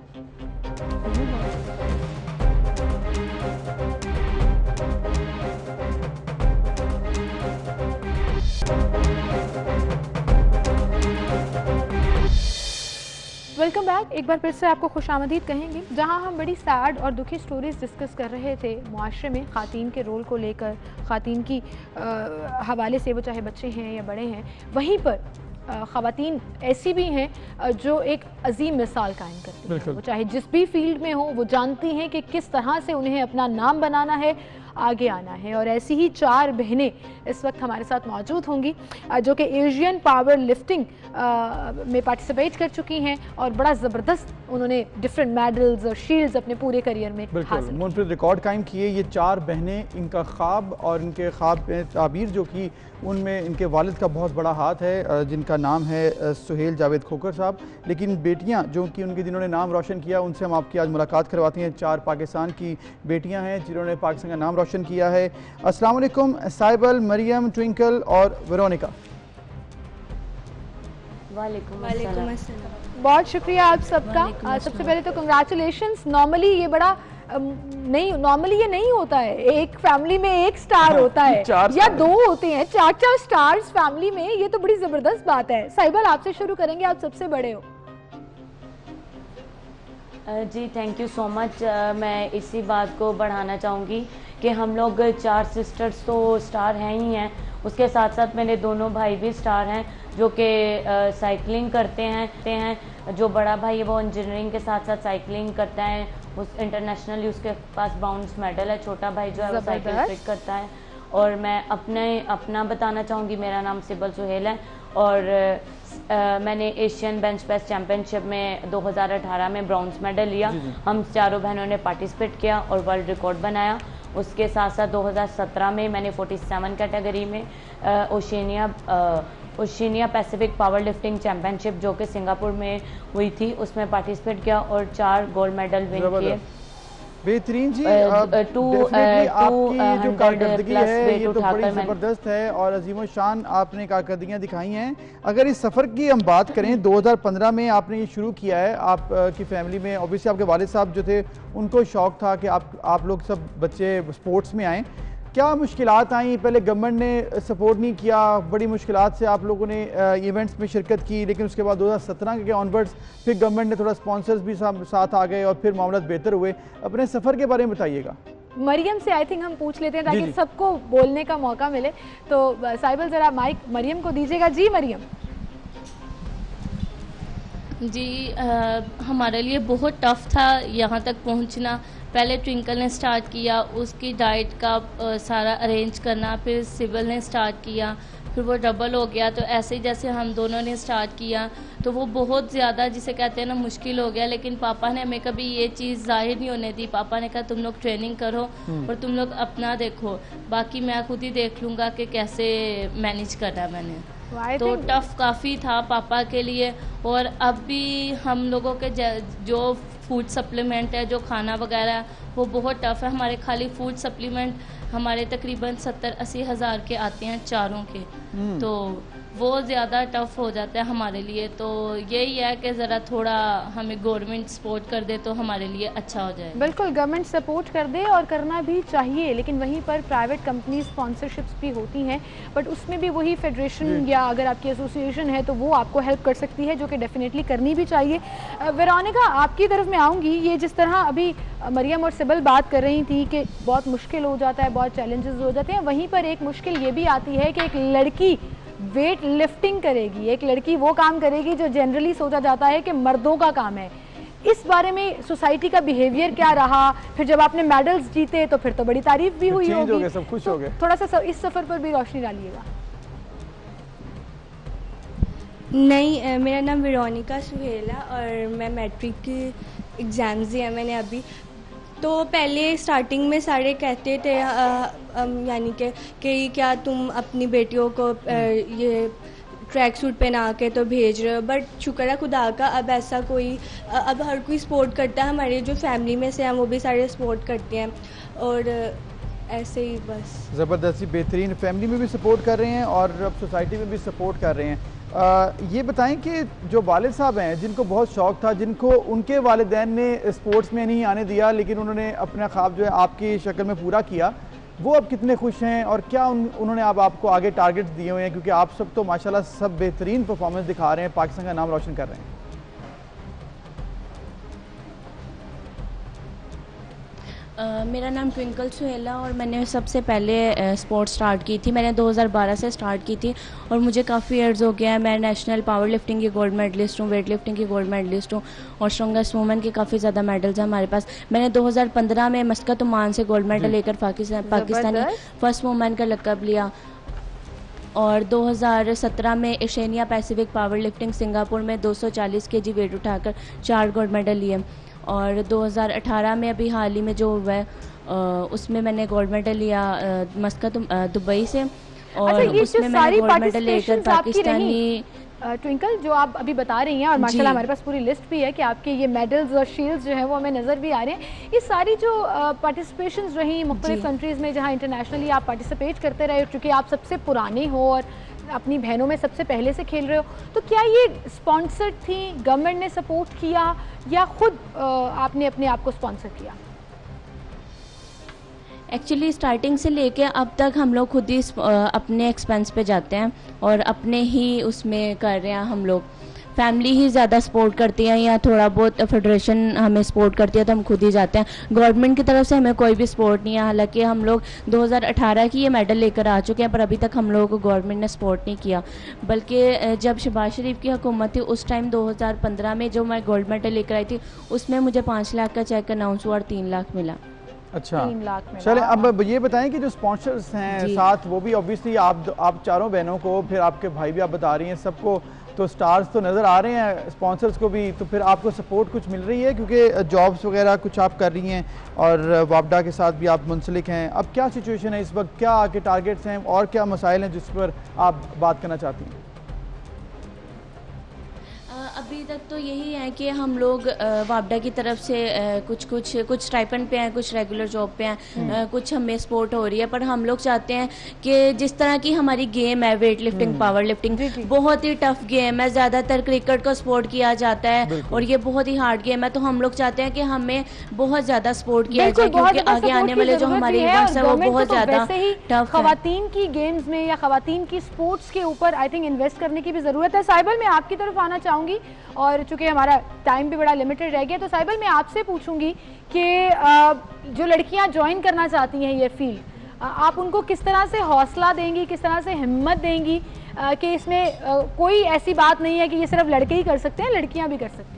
Welcome back. एक बार फिर से आपको खुशामदीद कहेंगे, जहां हम बड़ी सैड और दुखी स्टोरीज डिस्कस कर रहे थे मुआशरे में ख़ातीन के रोल को लेकर, ख़ातीन की आ, हवाले से, वो चाहे बच्चे हैं या बड़े हैं। वहीं पर ख़वातीन ऐसी भी हैं जो एक अजीम मिसाल कायम करती हैं, वो चाहे जिस भी फील्ड में हो, वो जानती हैं कि किस तरह से उन्हें अपना नाम बनाना है आगे आना है। और ऐसी ही चार बहनें इस वक्त हमारे साथ मौजूद होंगी जो कि एशियन पावर लिफ्टिंग में पार्टिसिपेट कर चुकी हैं और बड़ा ज़बरदस्त उन्होंने डिफरेंट मेडल्स और शील्ड्स अपने पूरे करियर में हासिल मुनफरिद रिकॉर्ड कायम किए। ये चार बहनें, इनका ख्वाब और इनके ख्वाब में ताबीर जो की, उनमें इनके वालिद का बहुत बड़ा हाथ है जिनका नाम है सुहेल जावेद खोकर साहब। लेकिन बेटियां जो कि उनके जिन्होंने नाम रोशन किया, उनसे हम आपकी आज मुलाकात करवाती हैं। चार पाकिस्तान की बेटियां हैं जिन्होंने पाकिस्तान का नाम रोशन किया है। अस्सलाम वालेकुम साइबल, मरियम, ट्विंकल और वेरोनिका। वालेकुम अस्सलाम। बहुत शुक्रिया आप सबका। सबसे पहले तो कंग्रेचुलेशंस। नॉर्मली ये बड़ा नहीं नॉर्मली ये नहीं होता है, एक फैमिली में एक स्टार होता है या दो होते हैं, चार चार स्टार्स फैमिली में, ये तो बड़ी जबरदस्त बात है। साइबल आपसे शुरू करेंगे, आप सबसे बड़े हो। जी थैंक यू सो मच। मैं इसी बात को बढ़ाना चाहूँगी कि हम लोग चार सिस्टर्स तो स्टार हैं ही हैं, उसके साथ साथ मेरे दोनों भाई भी स्टार हैं जो कि साइकिलिंग करते हैं हैं जो बड़ा भाई है वो इंजीनियरिंग के साथ साथ साइकिलिंग करता है, उस इंटरनेशनली उसके पास ब्राउन्स मेडल है। छोटा भाई जो है वो साइकिल फिट करता है। और मैं अपने अपना बताना चाहूँगी, मेरा नाम सिबल सुहेल है और आ, मैंने एशियन बेंच प्रेस चैम्पियनशिप में दो हज़ार अठारह में ब्रॉन्ज मेडल लिया। हम चारों बहनों ने पार्टिसिपेट किया और वर्ल्ड रिकॉर्ड बनाया। उसके साथ साथ दो हज़ार सत्रह में मैंने सैंतालीस कैटेगरी में Oceania Oceania Pacific power lifting championship जो कि सिंगापुर में हुई थी उसमें पार्टिसिपेट किया और चार गोल्ड मेडल विन किए। बेहतरीन जी। टू आपकी जो कारकर्दगी है ये तो बड़ी ज़बरदस्त है और अजीम शान आपने कारकर्दगियाँ दिखाई हैं। अगर इस सफ़र की हम बात करें, दो हज़ार पंद्रह में आपने ये शुरू किया है। आपकी फैमिली में ऑब्वियसली आपके वालिद साहब जो थे उनको शौक़ था कि आप आप लोग सब बच्चे स्पोर्ट्स में आएँ। क्या मुश्किलात आई? पहले गवर्नमेंट ने सपोर्ट नहीं किया, बड़ी मुश्किलात से आप लोगों ने इवेंट्स में शिरकत की, लेकिन उसके बाद दो हज़ार सत्रह के ऑनवर्ड्स फिर गवर्नमेंट ने थोड़ा स्पॉन्सर्स भी साथ आ गए और फिर मामला बेहतर हुए। अपने सफ़र के बारे में बताइएगा। मरियम से आई थिंक हम पूछ लेते हैं ताकि सबको बोलने का मौका मिले। तो साइबल ज़रा माइक मरियम को दीजिएगा। जी मरियम। जी आ, हमारे लिए बहुत टफ़ था यहाँ तक पहुँचना। पहले ट्विंकल ने स्टार्ट किया, उसकी डाइट का आ, सारा अरेंज करना, फिर सिबल ने स्टार्ट किया, फिर वो डबल हो गया। तो ऐसे ही जैसे हम दोनों ने स्टार्ट किया तो वो बहुत ज़्यादा जिसे कहते हैं ना मुश्किल हो गया, लेकिन पापा ने हमें कभी ये चीज़ जाहिर नहीं होने दी। पापा ने कहा तुम लोग ट्रेनिंग करो और तुम लोग अपना देखो, बाकी मैं खुद ही देख लूँगा कि कैसे मैनेज करना मैंने। तो टफ़ काफ़ी था पापा के लिए। और अब भी हम लोगों के जो फूड सप्लीमेंट है, जो खाना वगैरह, वो बहुत टफ़ है। हमारे खाली फूड सप्लीमेंट हमारे तकरीबन सत्तर अस्सी हज़ार के आते हैं चारों के, तो वो ज़्यादा टफ़ हो जाता है हमारे लिए। तो यही है कि ज़रा थोड़ा हमें गवर्नमेंट सपोर्ट कर दे तो हमारे लिए अच्छा हो जाए। बिल्कुल गवर्नमेंट सपोर्ट कर दे और करना भी चाहिए, लेकिन वहीं पर प्राइवेट कंपनी स्पॉन्सरशिप्स भी होती हैं, बट उसमें भी वही फेडरेशन या अगर आपकी एसोसिएशन है तो वो आपको हेल्प कर सकती है, जो कि डेफिनेटली करनी भी चाहिए। वेरोनिका आपकी तरफ में आऊँगी। ये जिस तरह अभी मरियम और सिबल बात कर रही थी कि बहुत मुश्किल हो जाता है, बहुत चैलेंजेस हो जाते हैं, वहीं पर एक मुश्किल ये भी आती है कि एक लड़की वेट लिफ्टिंग करेगी, एक लड़की वो काम करेगी जो जनरली सोचा जाता है कि मर्दों का काम है। इस बारे में सोसाइटी का बिहेवियर क्या रहा? फिर जब आपने मेडल्स जीते तो फिर तो बड़ी तारीफ भी हुई होगी, हो गए, सब खुश तो हो गए। थोड़ा सा इस सफ़र पर भी रोशनी डालिएगा। नहीं, मेरा नाम वेरोनिका सुहेल है और मैं मैट्रिक की एग्ज़ाम्स दिए हैं मैंने अभी। तो पहले स्टार्टिंग में सारे कहते थे यानी कि कि क्या तुम अपनी बेटियों को आ, ये ट्रैक सूट पहना के तो भेज रहे हो, बट शुक्र है खुदा का अब ऐसा कोई अब हर कोई सपोर्ट करता है। हमारे जो फैमिली में से हैं वो भी सारे सपोर्ट करते हैं और ऐसे ही बस। ज़बरदस्ती बेहतरीन, फैमिली में भी सपोर्ट कर रहे हैं और अब सोसाइटी में भी सपोर्ट कर रहे हैं। आ, ये बताएं कि जो वालिद साहब हैं जिनको बहुत शौक़ था, जिनको उनके वालिदैन ने स्पोर्ट्स में नहीं आने दिया, लेकिन उन्होंने अपना ख्वाब जो है आपकी शक्ल में पूरा किया, वो अब कितने खुश हैं और क्या उन, उन्होंने अब आपको आगे टारगेट्स दिए हुए हैं? क्योंकि आप सब तो माशाल्लाह सब बेहतरीन परफॉर्मेंस दिखा रहे हैं, पाकिस्तान का नाम रोशन कर रहे हैं। Uh, मेरा नाम ट्विंकल सुहेला और मैंने सबसे पहले स्पोर्ट uh, स्टार्ट की थी। मैंने दो हज़ार बारह से स्टार्ट की थी और मुझे काफ़ी ईयर्स हो गया है। मैं नेशनल पावर लिफ्टिंग की गोल्ड मेडलिस्ट हूँ, वेट लिफ्टिंग की गोल्ड मेडलिस्ट हूँ और स्ट्रॉन्गेस्ट वुमेन के काफ़ी ज़्यादा मेडल्स हैं हमारे पास। मैंने दो हज़ार पंद्रह में मस्कत ओमान से गोल्ड मेडल लेकर पाकिस्तान पाकिस्तानी फर्स्ट वुमेन का लक़ब लिया और दो हज़ार सत्रह में Asia Pacific power lifting Singapore में दो सौ चालीस केजी वेट उठाकर चार गोल्ड मेडल लिए और दो हज़ार अठारह में अभी हाल ही में जो हुआ है उसमें मैंने गोल्ड मेडल लिया मस्कत दुबई से और अच्छा, उसमें मैंने गोल्ड मेडल लेकर पाकिस्तानी। ट्विंकल, जो आप अभी बता रही हैं और माशाल्लाह हमारे पास पूरी लिस्ट भी है कि आपके ये मेडल्स और शील्ड्स जो है वो हमें नज़र भी आ रहे हैं। ये सारी जो पार्टिसिपेशंस रही मुख्तलिफ कंट्रीज़ में जहाँ इंटरनेशनली आप पार्टिसिपेट करते रहे, चूँकि आप सबसे पुराने हो और अपनी बहनों में सबसे पहले से खेल रहे हो, तो क्या ये स्पॉन्सर्ड थी, गवर्नमेंट ने सपोर्ट किया या खुद आपने अपने आप को स्पॉन्सर किया? एक्चुअली स्टार्टिंग से लेके अब तक हम लोग खुद ही अपने एक्सपेंस पे जाते हैं और अपने ही उसमें कर रहे हैं। हम लोग फैमिली ही ज़्यादा सपोर्ट करती है या थोड़ा बहुत फेडरेशन हमें सपोर्ट करती है तो हम खुद ही जाते हैं। गवर्नमेंट की तरफ से हमें कोई भी सपोर्ट नहीं है। हालांकि हम लोग दो हज़ार अठारह की ये मेडल लेकर आ चुके हैं पर अभी तक हम लोगों को गवर्नमेंट ने सपोर्ट नहीं किया। बल्कि जब शहबाज शरीफ की हुकूमत थी उस टाइम दो हज़ार पंद्रह में जो मैं गोल्ड मेडल लेकर आई थी उसमें मुझे पाँच लाख का चेक अनाउंस हुआ और तीन लाख मिला। अच्छा, चले अब ये बताएं कि जो स्पॉन्सर्स हैं साथ वो भी ऑब्वियसली आप आप चारों बहनों को, फिर आपके भाई भी आप बता रही हैं, सबको तो स्टार्स तो नज़र आ रहे हैं, स्पॉन्सर्स को भी, तो फिर आपको सपोर्ट कुछ मिल रही है क्योंकि जॉब्स वगैरह कुछ आप कर रही हैं और वापडा के साथ भी आप मुंसलिक हैं। अब क्या सिचुएशन है इस वक्त, क्या आपके टारगेट्स हैं और क्या मसाइल हैं जिस पर आप बात करना चाहती हैं? अभी तक तो यही है कि हम लोग वापडा की तरफ से कुछ कुछ कुछ स्टाइपेंड पे हैं, कुछ रेगुलर जॉब पे हैं, कुछ हमें सपोर्ट हो रही है। पर हम लोग चाहते हैं कि जिस तरह की हमारी गेम है वेट लिफ्टिंग, पावर लिफ्टिंग, बहुत ही टफ गेम है। ज़्यादातर क्रिकेट को सपोर्ट किया जाता है और ये बहुत ही हार्ड गेम है, तो हम लोग चाहते हैं कि हमें बहुत ज़्यादा सपोर्ट किया जाए क्योंकि आगे आने वाले जो हमारी इवेंट्स है वो बहुत ज़्यादा टफ। खवातीन की गेम्स में या खवातीन की स्पोर्ट्स के ऊपर आई थिंक इन्वेस्ट करने की भी ज़रूरत है। साइबल, मैं आपकी तरफ आना चाहूँगी और चूंकि हमारा टाइम भी बड़ा लिमिटेड रह गया तो साइबल मैं आपसे पूछूंगी कि जो लड़कियां ज्वाइन करना चाहती हैं ये फील्ड, आप उनको किस तरह से हौसला देंगी, किस तरह से हिम्मत देंगी कि इसमें कोई ऐसी बात नहीं है कि ये सिर्फ लड़के ही कर सकते हैं, लड़कियां भी कर सकती हैं?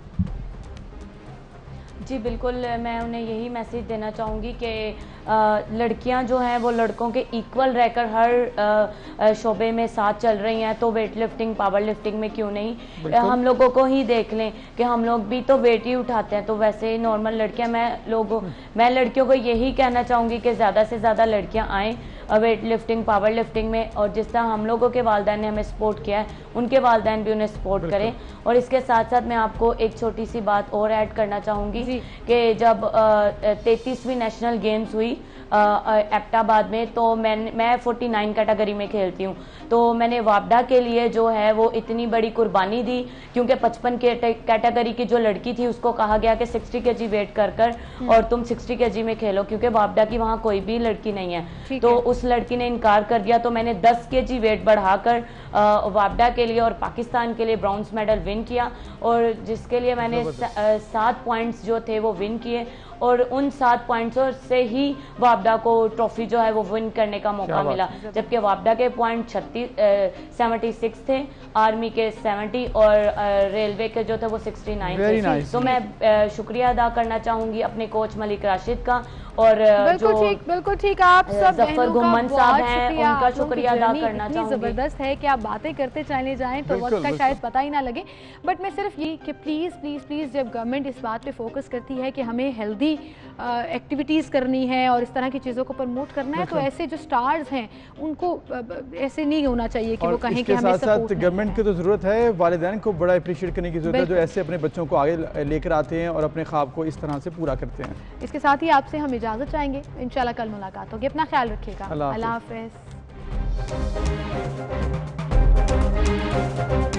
जी बिल्कुल, मैं उन्हें यही मैसेज देना चाहूँगी कि लड़कियां जो हैं वो लड़कों के इक्वल रहकर हर शोबे में साथ चल रही हैं, तो वेट लिफ्टिंग, पावर लिफ्टिंग में क्यों नहीं। हम लोगों को ही देख लें कि हम लोग भी तो वेट ही उठाते हैं, तो वैसे नॉर्मल लड़कियां, मैं लोगों मैं लड़कियों को यही कहना चाहूँगी कि ज़्यादा से ज़्यादा लड़कियाँ आएँ वेट लिफ्टिंग, पावर लिफ्टिंग में, और जिस तरह हम लोगों के वालिदैन ने हमें सपोर्ट किया है उनके वालिदैन भी उन्हें सपोर्ट करें। और इसके साथ साथ मैं आपको एक छोटी सी बात और ऐड करना चाहूँगी कि जब तैंतीसवीं नेशनल गेम्स हुई एबटाबाद में, तो मैं मैं उनचास कैटेगरी में खेलती हूँ, तो मैंने वापडा के लिए जो है वो इतनी बड़ी कुर्बानी दी क्योंकि पचपन कैटेगरी की जो लड़की थी उसको कहा गया कि साठ केजी वेट कर कर और तुम साठ केजी में खेलो क्योंकि वापडा की वहाँ कोई भी लड़की नहीं है। तो उस लड़की ने इनकार कर दिया, तो मैंने दस केजी वेट बढ़ाकर वापडा के लिए और पाकिस्तान के लिए ब्रॉन्ज मेडल विन किया और जिसके लिए मैंने सात पॉइंट्स जो थे वो विन किए और उन सात पॉइंट्सों से ही वापडा को ट्रॉफी जो है वो विन करने का मौका मिला। जबकि वापडा के पॉइंट छत्तीस सेवेंटी सिक्स थे, आर्मी के सत्तर और रेलवे के जो थे वो उनहत्तर थे। तो मैं शुक्रिया अदा करना चाहूँगी अपने कोच मलिक राशिद का और बिल्कुल ठीक बिल्कुल ठीक आप सब जफर गुम्मन साहब हैं उनका शुक्रिया अदा करना चाहूँगी। ज़बरदस्त है कि आप बातें करते चले जाएं तो वक्त का शायद पता ही ना लगे, बट मैं सिर्फ ये कि प्लीज़ प्लीज़ प्लीज़ जब गवर्नमेंट इस बात पे फोकस करती है कि हमें हेल्दी एक्टिविटीज़ करनी है और इस तरह की चीज़ों को प्रमोट करना है, तो ऐसे जो स्टार्स हैं उनको ऐसे नहीं होना चाहिए कि वो कहें कि हमें साथ साथ गवर्नमेंट की तो ज़रूरत है, वालिदैन को बड़ा अप्रिशिएट करने की ज़रूरत है जो ऐसे अपने बच्चों को आगे लेकर आते हैं और अपने ख्वाब को इस तरह से पूरा करते हैं। इसके साथ ही आपसे हम इजाज़त चाहेंगे, इंशाल्लाह कल मुलाकात होगी, अपना ख्याल रखिएगा, अल्लाह हाफ़िज़।